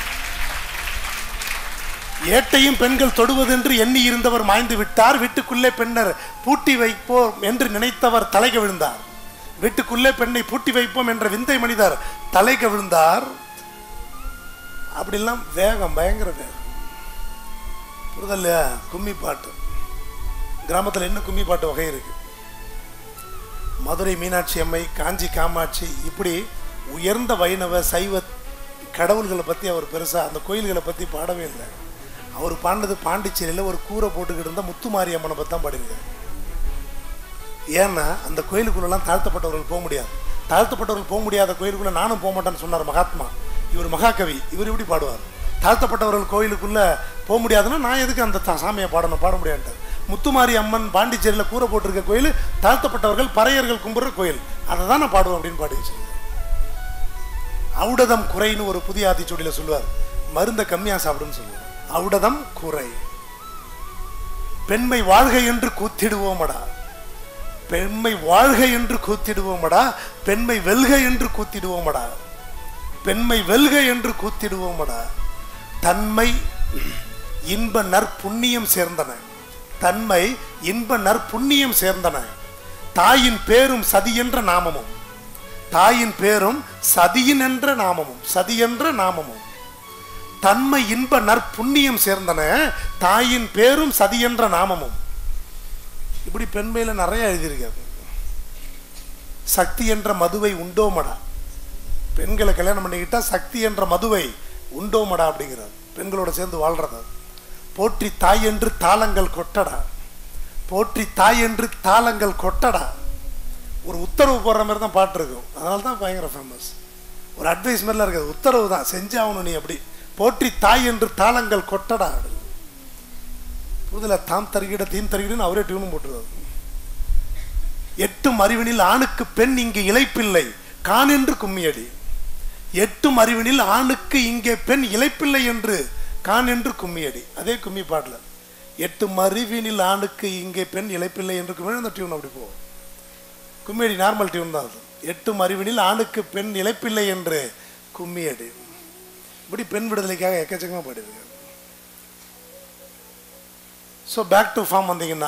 ஏட்டையும் பெண்கள் தொடுவதென்று எண்ணி இருந்தவர் மாய்ந்து விட்டார். வீட்டுக்குள்ளே பெண்ணர் பூட்டி வைப்போம் என்று நினைத்தவர் தலைக விழுந்தார். வீட்டுக்குள்ளே பெண்ணை பூட்டி வைப்போம் என்ற விந்தை மனிதர் தலைக விழுந்தார். அப்படிலாம் வேகம், பயங்கர வேகம். புரிதல்ல? கும்மி பாட்டு கிராமத்தில் என்ன கும்மி பாட்டு வகை இருக்கு? மதுரை மீனாட்சி அம்மை, காஞ்சி காமாட்சி, இப்படி உயர்ந்த வைணவ சைவ கடவுள்களை பற்றி அவர் பெருசாக அந்த கோயில்களை பற்றி பாடவே இல்லை. அவர் பாடினது பாண்டிச்சேரியில் ஒரு கூரை போட்டுக்கிட்டு இருந்த முத்துமாரி அம்மனை பற்றி தான் பாடியிருக்காரு. ஏன்னா அந்த கோயிலுக்குள்ளெல்லாம் தாழ்த்தப்பட்டவர்கள் போக முடியாது. தாழ்த்தப்பட்டவர்கள் போக முடியாத கோயிலுக்குள்ளே நானும் போக மாட்டேன்னு சொன்னார் மகாத்மா. இவர் மகாகவி, இவர் இப்படி பாடுவார். தாழ்த்தப்பட்டவர்கள் கோயிலுக்குள்ளே போக முடியாதுன்னா நான் எதுக்கு அந்த சாமியை பாடணும், பாட முடியாதுன்ட்டார். முத்துமாரி அம்மன் பாண்டிச்சேரியில் கூரை போட்டிருக்க கோயில் தாழ்த்தப்பட்டவர்கள் பறையர்கள் கும்பிட்ற கோயில், அதை தான் நான் பாடுவேன் அப்படின்னு பாடி வச்சிருக்கேன். ஔடதம் குறைன்னு ஒரு புதிய ஆத்திச்சூடியில் சொல்லுவார், மருந்தை கம்மியாக சாப்பிடுன்னு சொல்லுவார். ஔடதம் குறை. பெண்மை வாழ்க என்று கூத்திடுவோமடா, பெண்மை வாழ்க என்று கூத்திடுவோமடா, பெண்மை வெல்க என்று கூத்திடுவோமடா, பெண்மை வெல்க என்று கூத்திடுவோமடா. தன்மை இன்ப நற்புண்ணியம் சேர்ந்தன, தன்மை இன்ப நற்புண்ணியம் சேர்ந்தன. தாயின் பேரும் சதி என்ற நாமமும், தாயின் பேரும் சதியின் என்ற நாமமும், சதி என்ற நாமமும். தன்மை இன்ப நற்புண்ணியம் சேர்ந்தன, தாயின் பேரும் சதி என்ற நாமமும். இப்படி பெண்மையில நிறைய எழுதியிருக்காரு. சக்தி என்ற மதுவை உண்டோமடா, பெண்களை கல்யாணம் பண்ணிக்கிட்டா சக்தி என்ற மதுவை உண்டோமடா அப்படிங்கிறார். பெண்களோட சேர்ந்து வாழ்றத. போற்றி தாய் என்று தாளங்கள் கொட்டடா, போற்றி தாய் என்று தாளங்கள் கொட்டடா. ஒரு உத்தரவு போடுற மாதிரி தான் பாட்டு இருக்கும், அதனால தான் பயங்கர ஃபேமஸ். ஒரு அட்வைஸ் மாதிரிலாம் இருக்காது, உத்தரவு தான், செஞ்சாகணும் நீ. அப்படி போற்றி தாய் என்று தாளங்கள் கொட்டடா. புதுல தாம் தருகிட தீம் தருகிடன்னு அவரே டியூனும் போட்டுருவாரு. எட்டும் அறிவினில் ஆணுக்கு பெண் இங்கு இழைப்பில்லை கான் என்று கும்மியடி. எட்டும் அறிவினில் ஆணுக்கு இங்கே பெண் இழைப்பில்லை என்று கான் என்று கும்மியடி. அதே கும்மி பாடல எட்டும் அறிவினில் ஆணுக்கு இங்கே பெண் இழைப்பில்லை என்று கும்மியடி. அந்த டியூன் அப்படி போகும். கும்மியடி நார்மல் டியூன் தான் அது. எட்டும் அறிவினில் ஆணுக்கு பெண் இழைப்பில்லை என்று கும்மியடி. இப்படி பெண் விடுதலைக்காக எக்கச்சக்கமாக பாடியிருக்காரு. ஸோ பேக் டு ஃபார்ம் வந்தீங்கன்னா,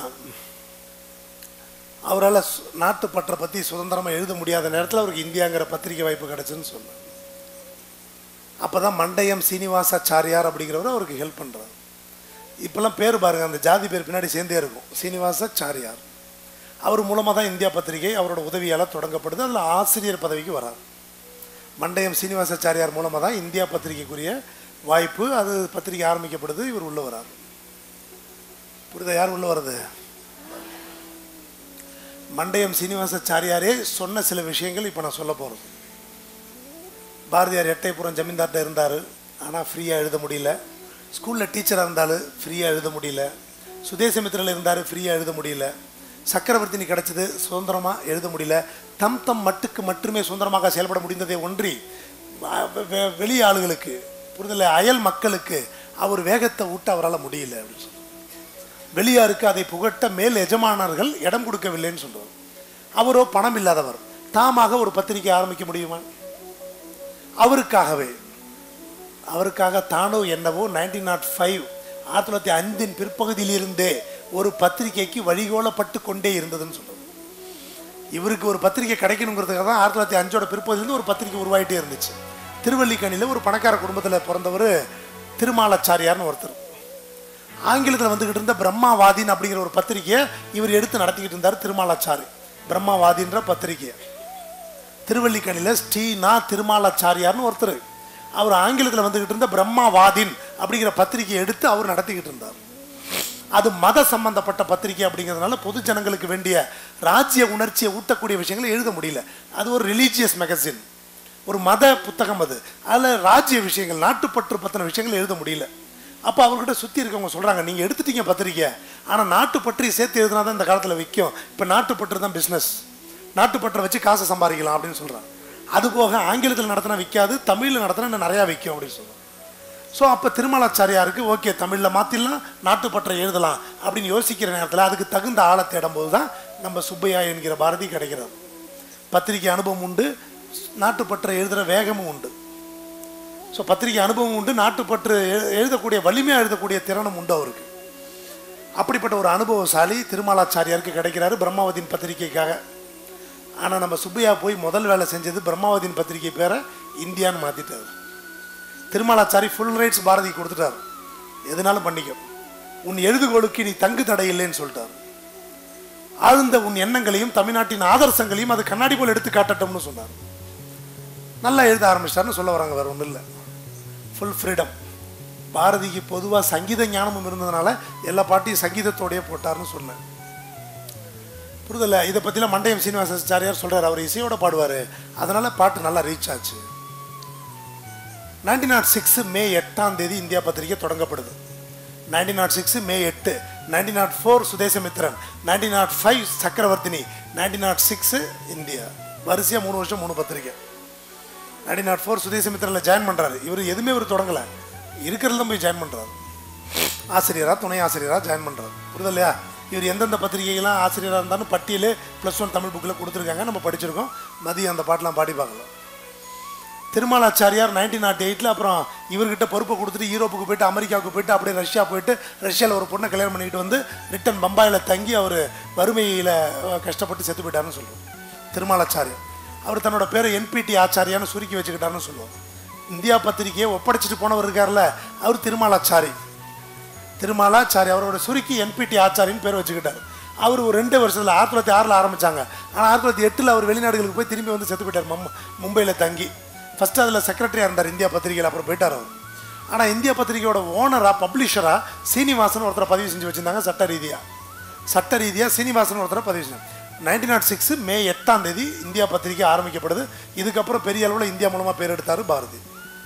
அவரால் நாட்டுப்பற்றை பற்றி சுதந்திரமாக எழுத முடியாத நேரத்தில் அவருக்கு இந்தியாங்கிற பத்திரிகை வாய்ப்பு கிடச்சுன்னு சொன்னார். அப்போ தான் மண்டயம் சீனிவாசாச்சாரியார் அப்படிங்கிறவர் அவருக்கு ஹெல்ப் பண்ணுறாரு. இப்போல்லாம் பேர் பாருங்கள், அந்த ஜாதி பேர் பின்னாடி சேர்ந்தே இருக்கும், சீனிவாசாச்சாரியார். அவர் மூலமாக தான் இந்தியா பத்திரிகை அவரோட உதவியால் தொடங்கப்படுது. அதில் ஆசிரியர் பதவிக்கு வரார். மண்டயம் சீனிவாசாச்சாரியார் மூலமாக தான் இந்தியா பத்திரிகைக்குரிய வாய்ப்பு, அது பத்திரிகை ஆரம்பிக்கப்படுது. இவர் உள்ள வரார். புரியுதா? யார் உள்ள வர்றது? மண்டயம் சீனிவாசாச்சாரியாரே சொன்ன சில விஷயங்கள் இப்போ நான் சொல்ல போகிறது. பாரதியார் எட்டயபுரம் ஜமீன்தார்கிட்ட இருந்தார், ஆனால் ஃப்ரீயாக எழுத முடியல. ஸ்கூலில் டீச்சராக இருந்தாலும் ஃப்ரீயாக எழுத முடியல. சுதேசமித்திரில் இருந்தார், ஃப்ரீயாக எழுத முடியல. சக்கரவர்த்தினி கிடச்சது, சுதந்திரமாக எழுத முடியல. தம் தம் மட்டுக்கு மட்டுமே சுதந்திரமாக செயல்பட முடிந்ததை ஒன்றி வெளி ஆளுகளுக்கு, புரிதலை அயல் மக்களுக்கு அவர் வேகத்தை ஊட்ட அவரால் முடியல அப்படின்னு சொல்கிறார். வெளியாருக்கு அதை புகட்ட மேல் எஜமானர்கள் இடம் கொடுக்கவில்லைன்னு சொல்கிறார். அவரோ பணம் இல்லாதவர், தாமாக ஒரு பத்திரிகை ஆரம்பிக்க முடியுமா? அவருக்காகவே அவருக்காக தானோ என்னவோ நைன்டீன் நாட் ஃபைவ் ஆயிரத்தி தொள்ளாயிரத்தி அஞ்சின் பிற்பகுதியிலிருந்தே ஒரு பத்திரிகைக்கு வழிகோலப்பட்டு கொண்டே இருந்ததுன்னு சொல்லுவோம். இவருக்கு ஒரு பத்திரிகை கிடைக்கணுங்கிறதுக்காக தான் ஆயிரத்தி தொள்ளாயிரத்தி அஞ்சோட பிற்பகுதியிலேருந்து ஒரு பத்திரிகை உருவாகிட்டே இருந்துச்சு. திருவல்லிக்கணியில் ஒரு பணக்கார குடும்பத்தில் பிறந்தவர் திருமாலாச்சாரியார்னு ஒருத்தர். ஆங்கிலத்தில் வந்துக்கிட்டு இருந்த பிரம்மாவாதின் அப்படிங்கிற ஒரு பத்திரிகையை இவர் எடுத்து நடத்திக்கிட்டு இருந்தார். திருமாலாச்சாரி பிரம்மாவாதின்ற பத்திரிகையை திருவல்லிக்கணியில் ஸ்ரீனா திருமாலாச்சாரியார்னு ஒருத்தர். அவர் ஆங்கிலத்தில் வந்துக்கிட்டு இருந்த பிரம்மாவாதின் அப்படிங்கிற பத்திரிகையை எடுத்து அவர் நடத்திக்கிட்டு இருந்தார். அது மத சம்பந்தப்பட்ட பத்திரிகை அப்படிங்கிறதுனால பொது ஜனங்களுக்கு வேண்டிய ராஜ்ய உணர்ச்சியை ஊட்டக்கூடிய விஷயங்களை எழுத முடியல. அது ஒரு ரிலீஜியஸ் மேகசின், ஒரு மத புத்தகம். அது அதில் ராஜ்ய விஷயங்கள், நாட்டுப்பற்று பற்றின விஷயங்கள் எழுத முடியல. அப்போ அவர்கிட்ட சுற்றி இருக்கவங்க சொல்கிறாங்க, நீங்கள் எடுத்துட்டீங்க பத்திரிக்கை, ஆனால் நாட்டுப்பற்றி சேர்த்து எழுதுனா தான் இந்த காலத்தில் விற்கும். இப்போ நாட்டுப்பற்று தான் பிஸ்னஸ், நாட்டுப்பற்றை வச்சு காசை சம்பாதிக்கலாம் அப்படின்னு சொல்கிறாங்க. அதுபோக ஆங்கிலத்தில் நடத்தினா விற்காது, தமிழில் நடத்தினா இன்னும் நிறையா விற்கும் அப்படின்னு சொல்லுவாங்க. ஸோ அப்போ திருமலாச்சாரியாருக்கு ஓகே தமிழில் மாற்றிடலாம், நாட்டுப்பற்றை எழுதலாம் அப்படின்னு யோசிக்கிற நேரத்தில் அதுக்கு தகுந்த ஆளை தேடும்போது தான் நம்ம சுப்பையா என்கிற பாரதி கிடைக்கிறது. பத்திரிகை அனுபவம் உண்டு, நாட்டுப்பற்றை எழுதுகிற வேகமும் உண்டு. ஸோ பத்திரிகை அனுபவம் உண்டு, நாட்டுப்பற்று எழுதக்கூடிய வலிமையாக எழுதக்கூடிய திறனும் உண்டு அவருக்கு. அப்படிப்பட்ட ஒரு அனுபவசாலி திருமலாச்சாரியாருக்கு கிடைக்கிறாரு பிரம்மாவதியின் பத்திரிகைக்காக. ஆனால் நம்ம சுப்பையா போய் முதல் வேலை செஞ்சது பிரம்மாவதியின் பத்திரிகை பேரை இந்தியான்னு மாற்றிட்டார். திருமலாச்சாரி ஃபுல் ரைட்ஸ் பாரதி கொடுத்துட்டார், எதுனாலும் பண்ணிக்க, உன் எழுதுகோளுக்கு நீ தங்கு தடை இல்லைன்னு சொல்லிட்டார். ஆழ்ந்த உன் எண்ணங்களையும் தமிழ்நாட்டின் ஆதர்சங்களையும் அது கண்ணாடி போல் எடுத்து காட்டட்டும்னு சொன்னார். நல்லா எழுத ஆரம்பிச்சிட்டாருன்னு சொல்ல வராங்க, வேற ஒன்றும் இல்லை. Full freedom. பாரதிக்கு பொதுவாக சங்கீத ஞானமும் இருந்ததுனால எல்லா பாட்டையும் சங்கீதத்தோடையே போட்டார்னு சொன்னேன். புரிதலை இதை பற்றிலாம் மண்டையம் சீனிவாசாச்சாரியார் சொல்கிறார், அவர் இசையோட பாடுவார், அதனால் பாட்டு நல்லா ரீச் ஆச்சு. நைன்டீன் நாட் சிக்ஸ் மே எட்டாம் தேதி இந்தியா பத்திரிகை தொடங்கப்படுது. நைன்டீன் நாட் சிக்ஸ் மே எட்டு, nineteen nought four Swadesamitran, nineteen nought five Chakravarthini, nineteen nought six India. வரிசையாக மூணு வருஷம் மூணு பத்திரிகை. நைன்டீன் நாட் ஃபோர் சுதேசமித்ரனில் ஜாயின் பண்ணுறாரு. இவர் எதுவுமே இவர் தொடங்கலை, இருக்கிறதுல போய் ஜாயின் பண்ணுறாரு. ஆசிரியராக துணை ஆசிரியராக ஜாயின் பண்ணுறாரு. புரியுது இல்லையா? இவர் எந்தெந்த பத்திரிகைகள்லாம் ஆசிரியராக இருந்தாலும் பட்டியல் ப்ளஸ் ஒன் தமிழ் புக்கில் கொடுத்துருக்காங்க, நம்ம படிச்சிருக்கோம். மதியம் அந்த பாட்டெலாம் பாடி பார்க்கலாம். திருமலாச்சாரியார் நைன்டீன் நாட் எயிட்டில் அப்புறம் இவர்கிட்ட பொறுப்பை கொடுத்துட்டு யூரோப்புக்கு போயிட்டு அமெரிக்காவுக்கு போயிட்டு அப்படியே ரஷ்யா போயிட்டு ரஷ்யாவில் ஒரு பொண்ணை கல்யாணம் பண்ணிக்கிட்டு வந்து ரிட்டன் பம்பாயில் தங்கி அவர் வறுமையில் கஷ்டப்பட்டு செத்து போயிட்டாருன்னு சொல்லுவோம். திருமலாச்சாரியார் அவர் தன்னோட பேரை என்பிடி ஆச்சாரியான்னு சுருக்கி வச்சுக்கிட்டாருன்னு சொல்லுவோம். இந்தியா பத்திரிகையை ஒப்படைச்சிட்டு போனவர் இருக்கார்ல, அவர் திருமலாச்சாரி. திருமலாச்சாரி அவரோட சுருக்கி என்பிடி ஆச்சாரின்னு பேர் வச்சுக்கிட்டார். அவர் ஒரு ரெண்டு வருஷத்தில் ஆயிரத்தி தொள்ளாயிரத்தி ஆறில் ஆரம்பித்தாங்க. ஆனால் ஆயிரத்தி தொள்ளாயிரத்தி எட்டில் அவர் வெளிநாடுகளுக்கு போய் திரும்பி வந்து செத்து போயிட்டார் மம் மும்பையில் தங்கி. ஃபஸ்ட்டு அதில் செக்ரட்டரியாக இருந்தார் இந்தியா பத்திரிகையில், அப்புறம் போயிட்டார் அவர். ஆனால் இந்தியா பத்திரிகையோட ஓனராக பப்ளிஷராக சீனிவாசன் ஒருத்தரை பதிவு செஞ்சு வச்சுருந்தாங்க. சட்ட ரீதியாக சட்ட ரீதியாக சீனிவாசன் ஒருத்தரை பதிவு செஞ்சாங்க. நைன்டீன் நாட் சிக்ஸ் மே எட்டாம் தேதி இந்தியா பத்திரிகை ஆரம்பிக்கப்படுது. இதுக்கப்புறம் பெரிய அளவில் இந்தியா மூலமாக பேர் எடுத்தார் பாரதி.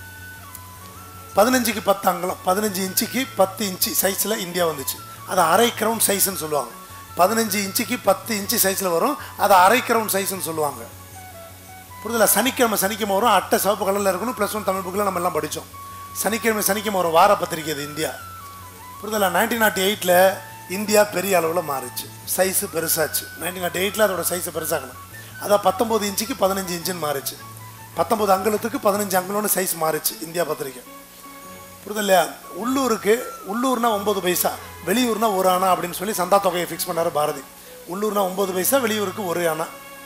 பதினஞ்சுக்கு பத்து அங்கலம், பதினஞ்சு இன்ச்சுக்கு பத்து இன்ச்சு சைஸில் இந்தியா வந்துச்சு. அது அரை கிரவுண்ட் சைஸ்ன்னு சொல்லுவாங்க. பதினஞ்சு இன்ச்சுக்கு பத்து இன்ச்சு சைஸில் வரும், அது அரை கிரவுண்ட் சைஸ்ன்னு சொல்லுவாங்க. புரிதல? சனிக்கிழமை சனிக்கிழமை வரும், அட்டை சிவப்பு கலரில் இருக்கணும். ப்ளஸ் ஒன் தமிழ் புக்கில் நம்ம எல்லாம் படித்தோம். சனிக்கிழமை சனிக்கிழமை ஒரு வார பத்திரிகை அது இந்தியா. புரிதல? நைன்டீன் நாட் எயிட்டில் இந்தியா பெரிய அளவில் மாறிச்சு, சைஸு பெருசாச்சு. நைன்டீன் நாட் எயிட்டில் அதோட சைஸை பெருசாகணும். அதான் பத்தொம்போது இன்ச்சுக்கு பதினஞ்சு இன்ச்சுன்னு மாறிச்சு. பத்தொம்போது அங்குலத்துக்கு பதினஞ்சு அங்குலம்னு சைஸ் மாறிச்சு இந்தியா பத்திரிகை. புரியுது இல்லையா? உள்ளூருக்கு உள்ளூர்னா ஒம்பது பைசா, வெளியூர்னா ஒரு ஆனா அப்படின்னு சொல்லி சந்தா தொகையை ஃபிக்ஸ் பண்ணார் பாரதி. உள்ளூர்னா ஒம்பது பைசா, வெளியூருக்கு ஒரு ஆனா.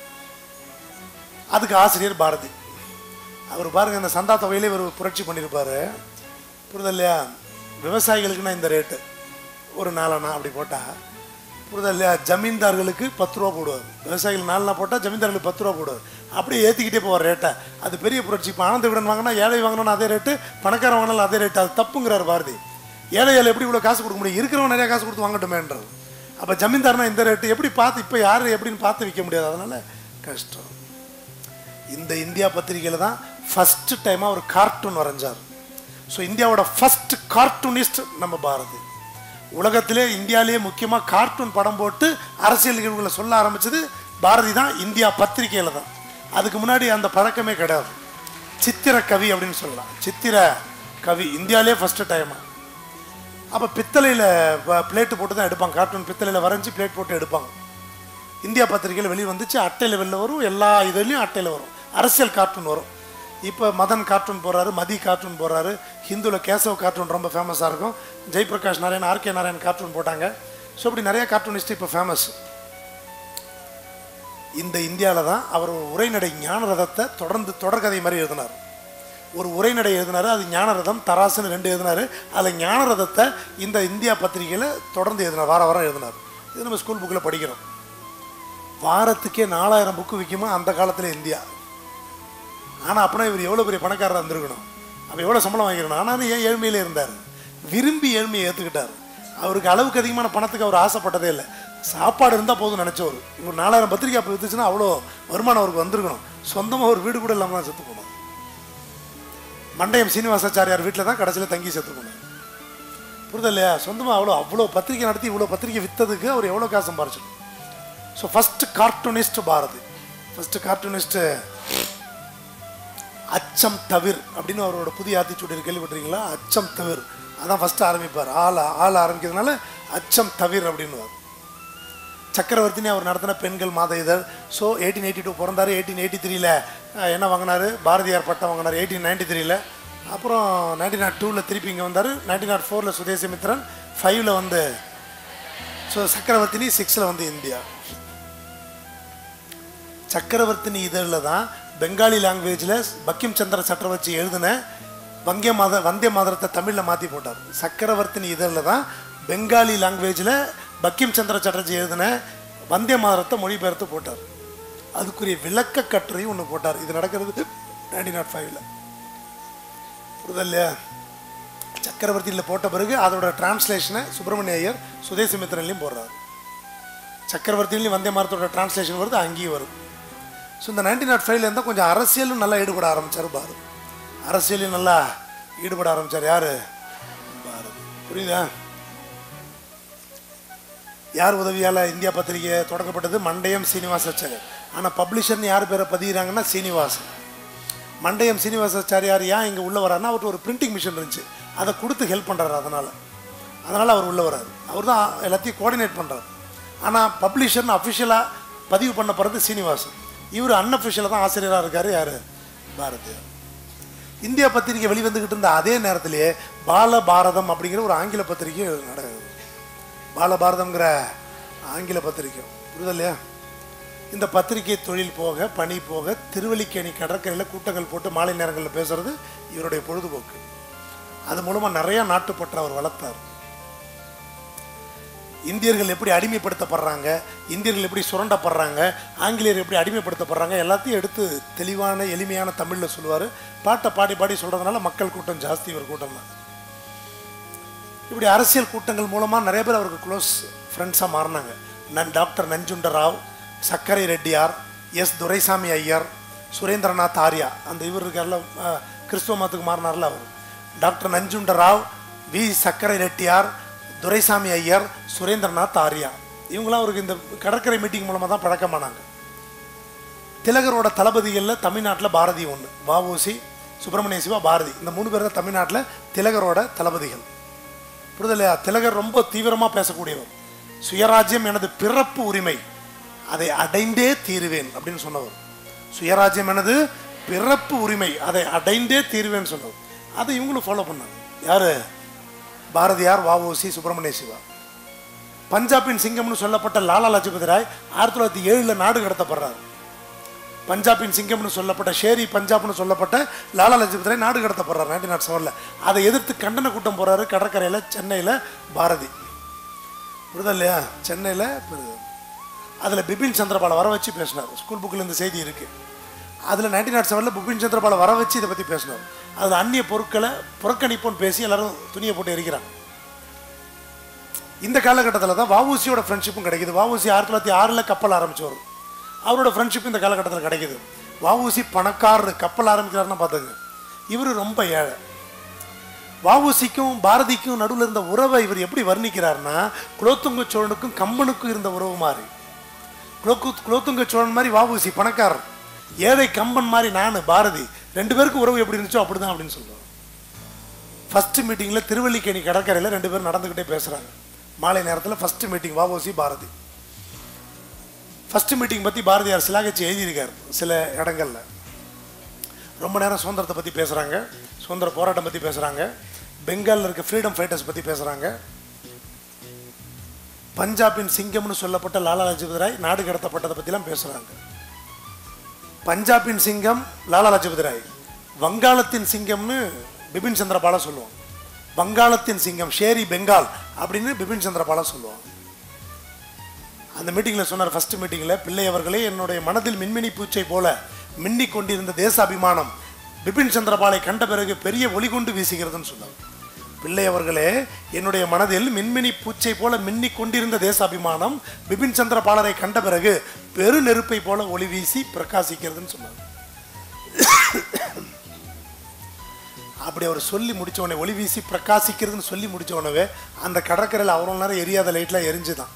அதுக்கு ஆசிரியர் பாரதி. அவர் பாருங்கள், இந்த சந்தா தொகையிலே ஒரு புரட்சி பண்ணியிருப்பார். புரியுது இல்லையா? விவசாயிகளுக்குன்னா இந்த ரேட்டு ஒரு நாலனா அப்படி போட்டால், புரியுது இல்லையா? ஜமீன்தார்களுக்கு பத்து ரூபா போடுவார். விவசாயிகள் நாலுனா போட்டால் ஜமீன்தார்களுக்கு பத்து ரூபா போடுவார். அப்படியே ஏற்றிக்கிட்டே போவார் ரேட்டை. அது பெரிய புரட்சி. இப்போ ஆனந்த விகடன் வாங்கினா ஏழை வாங்கினா அதே ரேட்டு, பணக்காரன் வாங்கினாலும் அதே ரேட்டு. அது தப்புங்கிறார் பாரதி. ஏழை ஏழை எப்படி இவ்வளோ காசு கொடுக்க முடியும்? இருக்கிறவங்க நிறையா காசு கொடுத்து வாங்கட்டுமேன்றது. அப்போ ஜமீன்தார்னா இந்த ரேட்டு எப்படி பார்த்து, இப்போ யார் எப்படின்னு பார்த்து விற்க முடியாது, அதனால் கஷ்டம். இந்த இந்தியா பத்திரிகையில் தான் ஃபஸ்ட்டு டைமாக ஒரு கார்ட்டூன் வரைஞ்சார். ஸோ இந்தியாவோட ஃபஸ்ட் கார்ட்டூனிஸ்ட் நம்ம பாரதி. உலகத்திலே இந்தியாவிலேயே முக்கியமாக கார்ட்டூன் படம் போட்டு அரசியல் நிகழ்வுகளை சொல்ல ஆரம்பித்தது பாரதி தான், இந்தியா பத்திரிகையில் தான். அதுக்கு முன்னாடி அந்த பழக்கமே கிடையாது. சித்திர கவி அப்படின்னு சொல்லலாம். சித்திர கவி இந்தியாவிலே ஃபஸ்ட்டு டைமாக. அப்போ பித்தளையில் பிளேட்டு போட்டு தான் எடுப்பாங்க. கார்ட்டூன் பித்தளையில் வரைஞ்சி பிளேட் போட்டு எடுப்பாங்க. இந்தியா பத்திரிகையில் வெளியே வந்துச்சு. அட்டையில் வெளில வரும், எல்லா இதுலேயும் அட்டையில் வரும். அரசியல் கார்ட்டூன் வரும். இப்போ மதன் கார்ட்டூன் போடுறாரு, மதி கார்ட்டூன் போடுறாரு, ஹிந்துவில் கேசவ் கார்ட்டூன் ரொம்ப ஃபேமஸாக இருக்கும், ஜெயபிரகாஷ் நாராயண், ஆர்கே நாராயண் கார்ட்டூன் போட்டாங்க. ஸோ இப்படி நிறைய கார்ட்டூனிஸ்ட் இப்போ ஃபேமஸ். இந்த இந்தியாவில் தான் அவர் ஒரு உரைநடை ஞான ரதத்தை தொடர்ந்து தொடர்கதை மாதிரி எழுதினார். ஒரு உரைநடை எழுதினார், அது ஞான ரதம் தராசுன்னு ரெண்டு எழுதினார். அதில் ஞான ரதத்தை இந்த இந்தியா பத்திரிகையில் தொடர்ந்து எழுதினார், வார வாரம் எழுதினார். இது நம்ம ஸ்கூல் புக்கில் படிக்கிறோம். வாரத்துக்கே நாலாயிரம் புக்கு விற்குமா அந்த காலத்தில் இந்தியா. ஆனால் அப்படின்னா இவர் எவ்வளோ பெரிய பணக்காரராக இருந்திருக்கணும், அப்போ எவ்வளோ சம்பளம் வாங்கிக்கணும். ஆனாலும் ஏன் ஏழ்மையிலே இருந்தார், விரும்பி ஏழ்மையை ஏற்றுக்கிட்டார். அவருக்கு அளவுக்கு அதிகமான பணத்துக்கு அவர் ஆசைப்பட்டதே இல்லை. சாப்பாடு இருந்தால் போதும் நினச்சவர். இவர் நாலாயிரம் பத்திரிக்கை அப்போ விற்றுச்சுன்னா அவ்வளோ வருமானம் அவருக்கு வந்திருக்கணும். சொந்தமாக ஒரு வீடு கூட இல்லாமல் தான் செத்து போனார். மண்டையம் சீனிவாசாச்சாரியார் வீட்டில் தான் கடைசியில் தங்கி செத்து போனார். புரிதல் இல்லையா? சொந்தமாக அவ்வளோ அவ்வளோ பத்திரிக்கை நடத்தி இவ்வளோ பத்திரிக்கை விற்றதுக்கு அவர் எவ்வளோ காசு சம்பாரிச்சிடும். So first cartoonist Bharathi. First cartoonist அச்சம் தவிர் அப்படின்னு அவரோட புதிய ஆத்திச்சூடி கேள்விப்பட்டிருக்கீங்களா? அச்சம் தவிர் அதான் ஃபஸ்ட்டு ஆரம்பிப்பார். ஆள் ஆள் ஆரம்பிக்கிறதுனால அச்சம் தவிர் அப்படின்னுவார். சக்கரவர்த்தினே அவர் நடத்தின பெண்கள் மாத இதழ். ஸோ எயிட்டீன் எயிட்டி டூ பிறந்தார். எயிட்டீன் எயிட்டி த்ரீல என்ன வாங்கினார்? பாரதியார் பட்டம் வாங்கினார் எயிட்டீன் நைன்டி த்ரீல. அப்புறம் நைன்டீன் நாட் டூவில் திருப்பி இங்கே வந்தார். நைன்டீன் நாட் ஃபோரில் சுதேசிமித்ரன், ஃபைவ்ல வந்து ஸோ சக்கரவர்த்தினி, சிக்ஸில் வந்து இந்தியா. சக்கரவர்த்தினி இதழில் தான் பெங்காலி லாங்குவேஜில் பக்கிம் சந்திர சட்டர்வர்த்தி எழுதின வங்கே மாத வந்தே மாதரத்தை தமிழில் மாற்றி போட்டார். சக்கரவர்த்தினி இதழில் தான் பெங்காலி லாங்குவேஜில் பக்கிம் சந்திர சட்டர்ஜி எழுதின வந்தே மாதரத்தை மொழிபெயர்த்து போட்டார். அதுக்குரிய விளக்க கட்டுரையும் ஒன்று போட்டார். இது நடக்கிறது நைன்டீன் நாட் ஃபைவ்ல. புரிதல் இல்லையா? சக்கரவர்த்தியில் போட்ட பிறகு அதோட டிரான்ஸ்லேஷனை சுப்பிரமணிய ஐயர் சுதேசிமித்திரன்லையும் போடுறார். சக்கரவர்த்திலையும் வந்தே மாதரத்தோட டிரான்ஸ்லேஷன் வருது, அங்கேயும் வருது. ஸோ இந்த நைன்டீன் நாட் ஃபைவ்ல இருந்தால் கொஞ்சம் அரசியலும் நல்லா ஈடுபட ஆரம்பித்தார் பாரதி. அரசியலையும் நல்லா ஈடுபட ஆரம்பித்தார். யார்? பாரதி. புரியுதா? யார் உதவியால் இந்தியா பத்திரிகை தொடங்கப்பட்டது? மண்டையம் சீனிவாசாச்சாரியார். ஆனால் பப்ளிஷர்னு யார் பேரை பதிகிறாங்கன்னா சீனிவாசன். மண்டையம் சீனிவாசாச்சாரியார் ஏன் இங்கே உள்ளே வராருன்னா அவர்கிட்ட ஒரு பிரிண்டிங் மிஷின் இருந்துச்சு, அதை கொடுத்து ஹெல்ப் பண்ணுறாரு. அதனால் அதனால் அவர் உள்ளே வராரு. அவர் தான் எல்லாத்தையும் கோஆர்டினேட் பண்ணுறாரு. ஆனால் பப்ளிஷர்னு அஃபிஷியலாக பதிவு பண்ண பிறகு சீனிவாசன். இவர் அன்அஃபிஷியலாக தான் ஆசிரியராக இருக்கார். யார்? பாரதியார். இந்தியா பத்திரிகை வெளிவந்துக்கிட்டு இருந்த அதே நேரத்திலேயே பால பாரதம் அப்படிங்கிற ஒரு ஆங்கில பத்திரிகை நடக்குது. பாலபாரதம்ங்கிற ஆங்கில பத்திரிக்கை. புரிதல் இல்லையா? இந்த பத்திரிகை தொழில் போக பணி போக திருவல்லிக்கேணி கடற்கரையில் கூட்டங்கள் போட்டு மாலை நேரங்களில் பேசுறது இவருடைய பொழுதுபோக்கு. அது மூலமாக நிறையா நாட்டுப்பற்ற அவர் வளர்த்தார். இந்தியர்கள் எப்படி அடிமைப்படுத்தப்படுறாங்க, இந்தியர்கள் எப்படி சுரண்டப்படுறாங்க, ஆங்கிலேயர் எப்படி அடிமைப்படுத்தப்படுறாங்க எல்லாத்தையும் எடுத்து தெளிவான எளிமையான தமிழில் சொல்லுவார். பாட்டை பாடி பாடி சொல்கிறதுனால மக்கள் கூட்டம் ஜாஸ்தி. இவர் கூட்டம் தான். இப்படி அரசியல் கூட்டங்கள் மூலமாக நிறைய பேர் அவருக்கு க்ளோஸ் ஃப்ரெண்ட்ஸாக மாறினாங்க. நன் டாக்டர் நஞ்சுண்ட ராவ், சக்கரை ரெட்டியார், எஸ் துரைசாமி ஐயர், சுரேந்திரநாத் ஆர்யா, அந்த இவர் இருக்கார்ல கிறிஸ்துவ மதத்துக்கு மாறினார்ல அவர், டாக்டர் நஞ்சுண்ட ராவ், வி சக்கரை ரெட்டியார், துரைசாமி ஐயர், சுரேந்திரநாத் ஆர்யா, இவங்களாம் அவருக்கு இந்த கடற்கரை மீட்டிங் மூலமாக தான் பழக்கமானாங்க. திலகரோட தளபதிகளில் தமிழ்நாட்டில் பாரதி ஒன்று, வஉசி, சுப்பிரமணிய சிவா, பாரதி, இந்த மூணு பேர் தான் தமிழ்நாட்டில் திலகரோட தளபதிகள். புரிதலையா? திலகர் ரொம்ப தீவிரமாக பேசக்கூடியவர். சுயராஜ்யம் எனது பிறப்பு உரிமை, அதை அடைந்தே தீருவேன் அப்படின்னு சொன்னவர். சுயராஜ்யம் எனது பிறப்பு உரிமை, அதை அடைந்தே தீருவேன்னு சொன்னவர். அதை இவங்களும் ஃபாலோ பண்ணாங்க. யார்? பாரதியார், வஉசி, சுப்பிரமணிய சிவா. பஞ்சாபின் சிங்கம்னு சொல்லப்பட்ட லாலா லஜபதி ராய் ஆயிரத்தி தொள்ளாயிரத்தி ஏழில் நாடு கடத்தப்படுறார். பஞ்சாபின் சிங்கம்னு சொல்லப்பட்ட ஷேரி பஞ்சாப்னு சொல்லப்பட்ட லாலா லஜபதி ராய் நாடு கடத்தப்படுறார் நைன்டீன் நாட் செவனில். அதை எதிர்த்து கண்டன கூட்டம் போகிறாரு கடற்கரையில், சென்னையில் பாரதி. புரிதல் இல்லையா? சென்னையில் அதில் பிபின் சந்திரபாலை வர வச்சு பேசினார். ஸ்கூல் புக்கில் இந்த செய்தி இருக்குது. அதில் நைன்டீன் நாட் செவனில் பிபின் சந்திரபாலை வர வச்சு இதை பற்றி பேசினார். அதில் அந்நிய பொருட்களை புறக்கணிப்போன்னு பேசி எல்லாரும் துணியை போட்டு எரிக்கிறாங்க. இந்த காலகட்டத்தில் தான் வஉசியோட ஃப்ரெண்ட்ஷிப்பும் கிடைக்குது. வஉசி ஆயிரத்தி தொள்ளாயிரத்தி ஆறில் கப்பல் ஆரம்பிச்சவர். அவரோட ஃப்ரெண்ட்ஷிப் இந்த காலகட்டத்தில் கிடைக்குது. வஉசி பணக்காரர், கப்பல் ஆரம்பிக்கிறாருன்னா பார்த்துங்க. இவர் ரொம்ப ஏழை. வஉசிக்கும் பாரதிக்கும் நடுவில் இருந்த உறவை இவர் எப்படி வர்ணிக்கிறார்னா, குலோத்துங்க சோழனுக்கும் கம்பனுக்கும் இருந்த உறவு மாதிரி. குலோக்கு குலோத்துங்க சோழன் மாதிரி வஉசி பணக்காரர், ஏழை கம்பன் மாதிரி நான் பாரதி, ரெண்டு பேருக்கும் உறவு எப்படி இருந்துச்சோ அப்படிதான் அப்படின்னு சொல்லுவார். ஃபர்ஸ்ட் மீட்டிங்கில் திருவல்லிக்கேணி கடற்கரையில் ரெண்டு பேரும் நடந்துக்கிட்டே பேசுகிறாங்க மாலை நேரத்தில். First meeting VOC Bharathi. First meeting பற்றி பாரதியார் சிலாகச்சி எழுதியிருக்கார் சில இடங்களில். ரொம்ப நேரம் சுதந்திரத்தை பற்றி பேசுகிறாங்க, சுதந்திர போராட்டம் பற்றி பேசுகிறாங்க, பெங்காலில் இருக்க ஃப்ரீடம் ஃபைட்டர்ஸ் பற்றி பேசுகிறாங்க. பஞ்சாபின் சிங்கம்னு சொல்லப்பட்ட லாலா லஜபதி ராய் நாடு கடத்தப்பட்டதை பற்றிலாம் பேசுகிறாங்க. பஞ்சாபின் சிங்கம் லாலா லஜபதி ராய், வங்காளத்தின் சிங்கம்னு பிபின் சந்திரபாலா சொல்லுவோம். வங்காளத்தின் சிங்கம் ஷேரி பெங்கால் அப்படின்னு பிபின் சந்திரபாலா சொல்லுவாங்க. அந்த மீட்டிங்கில் சொன்னார், ஃபர்ஸ்ட் மீட்டிங்கில், பிள்ளை அவர்களே, என்னுடைய மனதில் மின்மினி பூச்சை போல மின்னி கொண்டிருந்த தேசாபிமானம் பிபின் சந்திரபாலை கண்ட பிறகு பெரிய ஒளி கொண்டு வீசுகிறதுன்னு சொன்னார். பிள்ளை அவர்களே, என்னுடைய மனதில் மின்மினி பூச்சை போல மின்னி கொண்டிருந்த தேசாபிமானம் பிபின் சந்திரபாலரை கண்ட பிறகு பெரு நெருப்பை போல ஒளி வீசி பிரகாசிக்கிறதுன்னு சொன்னார். அப்படி அவர் சொல்லி முடிச்சவனே, ஒளி வீசி பிரகாசிக்கிறதுன்னு சொல்லி முடிச்சவனவே அந்த கடற்கரையில் அவ்வளோ நேரம் எரியாத லைட்லாம் எரிஞ்சுதான்.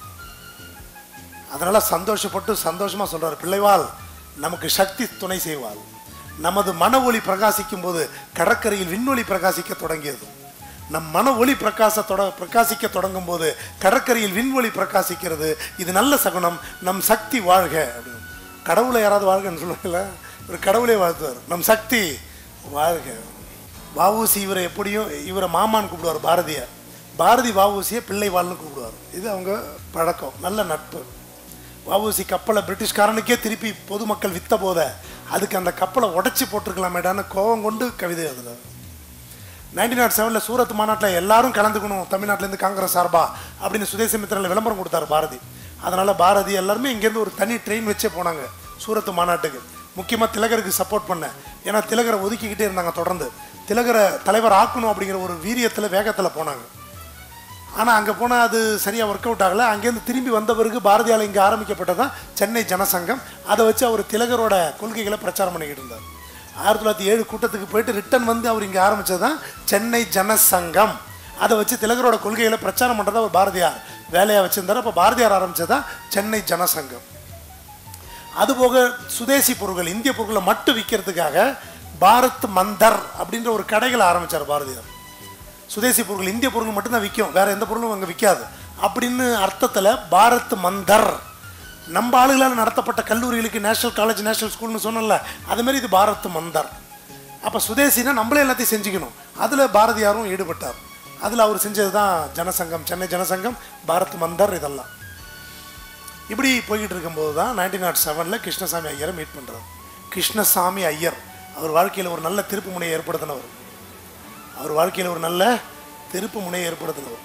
அதனால சந்தோஷப்பட்டு சந்தோஷமா சொல்றாரு, பிள்ளைவாள் நமக்கு சக்தி துணை செய்வாள். நமது மன ஒளி பிரகாசிக்கும் போது கடற்கரையில் விண்ணொளி பிரகாசிக்க தொடங்கியது. நம் மன ஒளி பிரகாச தொட பிரகாசிக்க தொடங்கும் போது கடற்கரையில் விண்வொளி பிரகாசிக்கிறது. இது நல்ல சகுனம், நம் சக்தி வாழ்க அப்படின்னு. கடவுளை யாராவது வாழ்கன்னு சொல்லுவாங்கல்ல, ஒரு கடவுளை வாழ்த்துவார், நம் சக்தி வாழ்க. வஉசி இவரை எப்படியும் இவரை மாமான்னு கூப்பிடுவார் பாரதியார். பாரதி வஉசியை பிள்ளை வாழ்னு கூப்பிடுவார். இது அவங்க பழக்கம், நல்ல நட்பு. வஉசி கப்பலை பிரிட்டிஷ்காரனுக்கே திருப்பி பொதுமக்கள் வித்த போத அதுக்கு அந்த கப்பலை உடைச்சி போட்டிருக்கலாமேடான்னு கோபம் கொண்டு கவிதை அதில். நைன்டீன் நாட் செவனில் சூரத் மாநாட்டில் எல்லாரும் கலந்துக்கணும் தமிழ்நாட்டிலேருந்து காங்கிரஸ் சார்பா அப்படின்னு சுதேசி மித்திரனில் விளம்பரம் கொடுத்தாரு பாரதி. அதனால் பாரதி எல்லாருமே இங்கேருந்து ஒரு தனி ட்ரெயின் வச்சே போனாங்க சூரத் மாநாட்டுக்கு. முக்கியமாக திலகருக்கு சப்போர்ட் பண்ண, ஏன்னா திலகரை ஒதுக்கிக்கிட்டே இருந்தாங்க தொடர்ந்து. திலகரை தலைவர் ஆக்கணும் அப்படிங்கிற ஒரு வீரியத்தில் வேகத்தில் போனாங்க. ஆனால் அங்கே போனால் அது சரியாக ஒர்க் அவுட் ஆகலை. அங்கேருந்து திரும்பி வந்த பிறகு பாரதியால் இங்கே ஆரம்பிக்கப்பட்டதான் சென்னை ஜனசங்கம். அதை வச்சு அவர் திலகரோட கொள்கைகளை பிரச்சாரம் பண்ணிக்கிட்டு இருந்தார். ஆயிரத்தி தொள்ளாயிரத்தி ஏழு கூட்டத்துக்கு போயிட்டு ரிட்டன் வந்து அவர் இங்கே ஆரம்பித்தது தான் சென்னை ஜனசங்கம். அதை வச்சு திலகரோட கொள்கைகளை பிரச்சாரம் பண்ணுறதா அவர் பாரதியார் வேலையாக வச்சுருந்தார். அப்போ பாரதியார் ஆரம்பித்தது தான் சென்னை ஜனசங்கம். அதுபோக சுதேசி பொருட்கள், இந்திய பொருட்களை மட்டும் விற்கிறதுக்காக பாரத் மந்தர் அப்படின்ற ஒரு கடைகளை ஆரம்பித்தார் பாரதியார். சுதேசி பொருட்கள், இந்திய பொருட்கள் மட்டும்தான் விற்கும், வேற எந்த பொருளும் அங்கே விற்காது அப்படின்னு அர்த்தத்தில் பாரத் மந்தர். நம்ம ஆளுகளால் நடத்தப்பட்ட கல்லூரிகளுக்கு நேஷனல் காலேஜ் நேஷனல் ஸ்கூல்னு சொன்னல, அதுமாரி இது பாரத் மந்தர். அப்போ சுதேசினா நம்மளே எல்லாத்தையும் செஞ்சுக்கணும். அதில் பாரதியாரும் ஈடுபட்டார். அதில் அவர் செஞ்சது தான் ஜனசங்கம், சென்னை ஜனசங்கம், பாரத் மந்தர் இதெல்லாம். இப்படி போய்கிட்டு இருக்கும்போது தான் நைன்டீன் நாட் செவனில் கிருஷ்ணசாமி ஐயரை மீட் பண்ணுறார். கிருஷ்ணசாமி ஐயர் அவர் வாழ்க்கையில் ஒரு நல்ல திருப்பு முனையை ஏற்படுத்தினவர். அவர் வாழ்க்கையில் ஒரு நல்ல திருப்பு முனையை ஏற்படுத்தினவர்.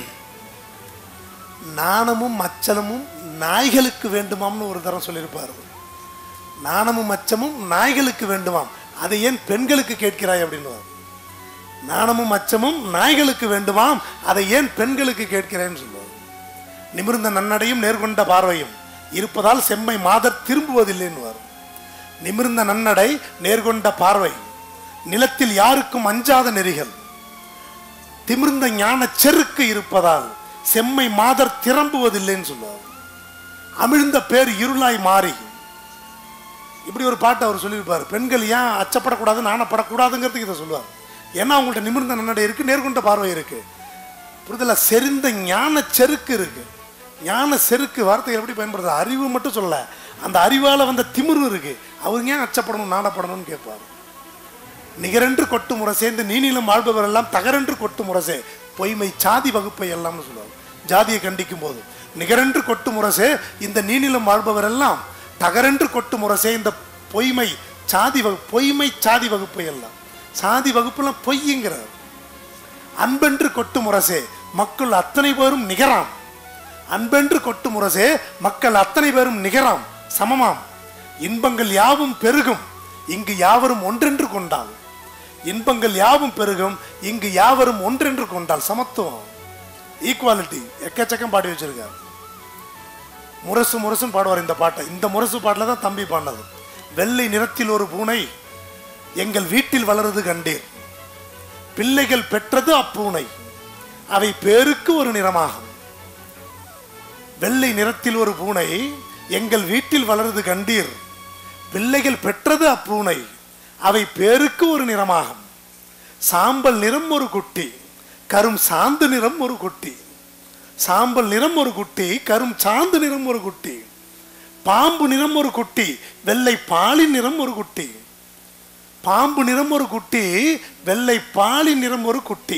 நாணமும் அச்சலமும் நாய்களுக்கு வேண்டுமாம்னு ஒரு தரம் சொல்லியிருப்பார். நாணமும் அச்சமும் நாய்களுக்கு வேண்டுமாம், அதை ஏன் பெண்களுக்கு கேட்கிறாய் அப்படின்னு. நாணமும் அச்சமும் நாய்களுக்கு வேண்டுமாம், அதை ஏன் பெண்களுக்கு கேட்கிறேன்னு சொல்லுவார். நிமிர்ந்த நன்னடையும் நேர்கொண்ட பார்வையும் இருப்பதால் செம்மை மாதர் திரும்புவதில்லைன்னு. நிமிர்ந்த நன்னடை, நேர்கொண்ட பார்வை, நிலத்தில் யாருக்கும் அஞ்சாத நெறிகள், திமிர்ந்த ஞான செருக்கு இருப்பதால் செம்மை மாதர் திரும்புவதில்லைன்னு சொல்லுவார். அமிழ்ந்த பேர் இருளாய் மாறி, இப்படி ஒரு பாட்டு அவர் சொல்லியிருப்பார். பெண்கள் ஏன் அச்சப்படக்கூடாது, நாணப்படக்கூடாதுங்கிறதுக்கு இதை சொல்லுவார். ஏன்னா அவங்கள்ட்ட நிமிர்ந்த நன்னடை இருக்கு, நேர்கொண்ட பார்வை இருக்கு, புரிதல, செறிந்த ஞான செருக்கு இருக்கு. ஞான செருக்கு வார்த்தை எப்படி பயன்படுது, அறிவு மட்டும் சொல்ல, அந்த அறிவால வந்த திமிரு இருக்கு. அவங்க ஏன் அச்சப்படணும் நாணப்படணும்னு கேட்பார். நிகரென்று கொட்டு முரசே, இந்த நீநிலம் வாழ்பவர் எல்லாம் தகரென்று கொட்டு முரசே, பொய்மை சாதி வகுப்பை எல்லாம்னு சொல்லுவார். ஜாதியை கண்டிக்கும் போது நிகரென்று கொட்டு முரசே, இந்த நீநிலம் வாழ்பவர் எல்லாம் தகரென்று கொட்டு முரசே, இந்த பொய்மை சாதி வகு பொய்மை சாதி வகுப்பை எல்லாம், சாதி வகுப்புலாம் பொய்ங்கிறார். அன்பென்று கொட்டு முரசே, மக்கள் அத்தனை பேரும் நிகராம். அன்பென்று கொட்டு முரசே, மக்கள் அத்தனை பேரும் நிகராம், சமமாம். இன்பங்கள் யாவும் பெருகும், இங்கு யாவரும் ஒன்றென்று கொண்டால். இன்பங்கள் யாவும் பெருகும், இங்கு யாவரும் ஒன்றென்று கொண்டால். சமத்துவம், ஈக்குவாலிட்டி, எக்கச்சக்கம் பாடி வச்சிருக்கார். முரசு முரசும் பாடுவார் இந்த பாட்டை. இந்த முரசு பாட்டில் தான் தம்பி பாடினது. வெள்ளை நிறத்தில் ஒரு பூனை எங்கள் வீட்டில் வளருது கண்டீர், பிள்ளைகள் பெற்றது அப்பூனை, அவை பேருக்கு ஒரு நிறமாகும். வெள்ளை நிறத்தில் ஒரு பூனை எங்கள் வீட்டில் வளருது கண்டீர், பிள்ளைகள் பெற்றது அப்பூனை, அவை பேருக்கு ஒரு நிறமாகும். சாம்பல் நிறம் ஒரு குட்டி, கரும் சாந்து நிறம் ஒரு குட்டி. சாம்பல் நிறம் ஒரு குட்டி, கரும் சாந்து நிறம் ஒரு குட்டி. பாம்பு நிறம் ஒரு குட்டி, வெள்ளை பாலின் நிறம் ஒரு குட்டி. பாம்பு நிறம் ஒரு குட்டி, வெள்ளை பாலி நிறம் ஒரு குட்டி.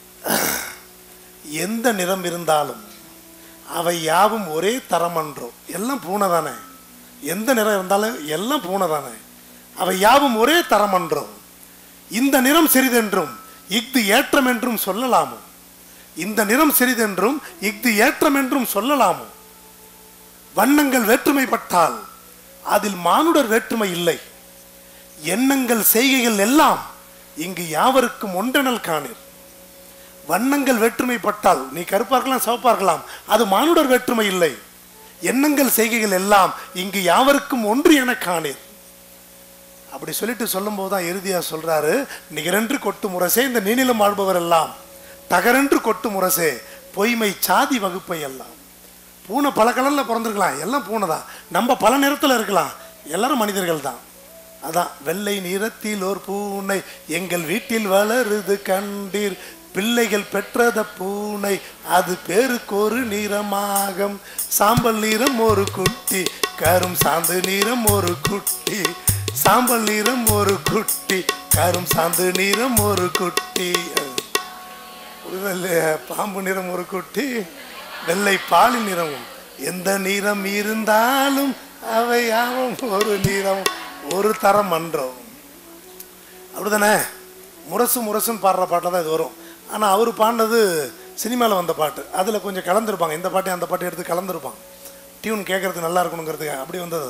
எந்த நிறம் இருந்தாலும் அவை யாவும் ஒரே தரமன்றோ. எல்லாம் பூனை தானே. எந்த நிறம் இருந்தாலும் எல்லாம் பூனை தானே. அவை யாவும் ஒரே தரமன்றோ. இந்த நிறம் சிறிதென்றும் இஃது ஏற்றம் என்றும் சொல்லலாமோ. இந்த நிறம் சிறிதென்றும் இஃது ஏற்றம் என்றும் சொல்லலாமோ. வண்ணங்கள் வேற்றுமைப்பட்டால் அதில் மானுடர் வேற்றுமை இல்லை. எண்ணங்கள் செய்கைகள் எல்லாம் இங்கு யாவருக்கும் ஒன்றெனல் காணீர். வண்ணங்கள் வேற்றுமைப்பட்டால் நீ கருப்பா இருக்கலாம் சிவப்பா இருக்கலாம், அது மானுடர் வேற்றுமை இல்லை. எண்ணங்கள் செய்கைகள் எல்லாம் இங்கு யாவருக்கும் ஒன்று என காணீர். அப்படி சொல்லிட்டு சொல்லும் போதுதான் இறுதியா சொல்றாரு, நிகரென்று கொட்டு முரசே இந்த நீனிலம் வாழ்பவர் எல்லாம், தகரென்று கொட்டு முரசே பொய்மை சாதி வகுப்பை எல்லாம். பூனை பல கலர்ல பிறந்திருக்கலாம், எல்லாம் பூனை தான். நம்ம பல நிறத்துல இருக்கலாம், எல்லாரும் மனிதர்கள் தான். அதான் வெள்ளை நிறத்தில் ஒரு பூனை எங்கள் வீட்டில் வளருது கண்டீர், பிள்ளைகள் பெற்றத பூனை அது பேருக்கு ஒரு நிறமாகும். சாம்பல் நிறம் ஒரு குட்டி, கரும் சாந்து நிறம் ஒரு குட்டி, சாம்பல் நிறம் ஒரு குட்டி, கரும் சாந்து நிறம் ஒரு குட்டி. பாம்பு நிறம் ஒரு குட்டி, வெள்ளை பாலி நிறமும். எந்த நிறம் இருந்தாலும் அவை யாவும் ஒரு நிறம் ஒரு தரம் மன்றம். அப்படிதானே? முரசு முரசுன்னு பாடுற பாட்டில் தான் இது வரும். ஆனால் அவர் பாடினது சினிமாவில் வந்த பாட்டு, அதில் கொஞ்சம் கலந்துருப்பாங்க. இந்த பாட்டி அந்த பாட்டி எடுத்து கலந்துருப்பாங்க, டியூன் கேட்கறது நல்லா இருக்கணுங்கிறதுக்கு. அப்படி வந்தது.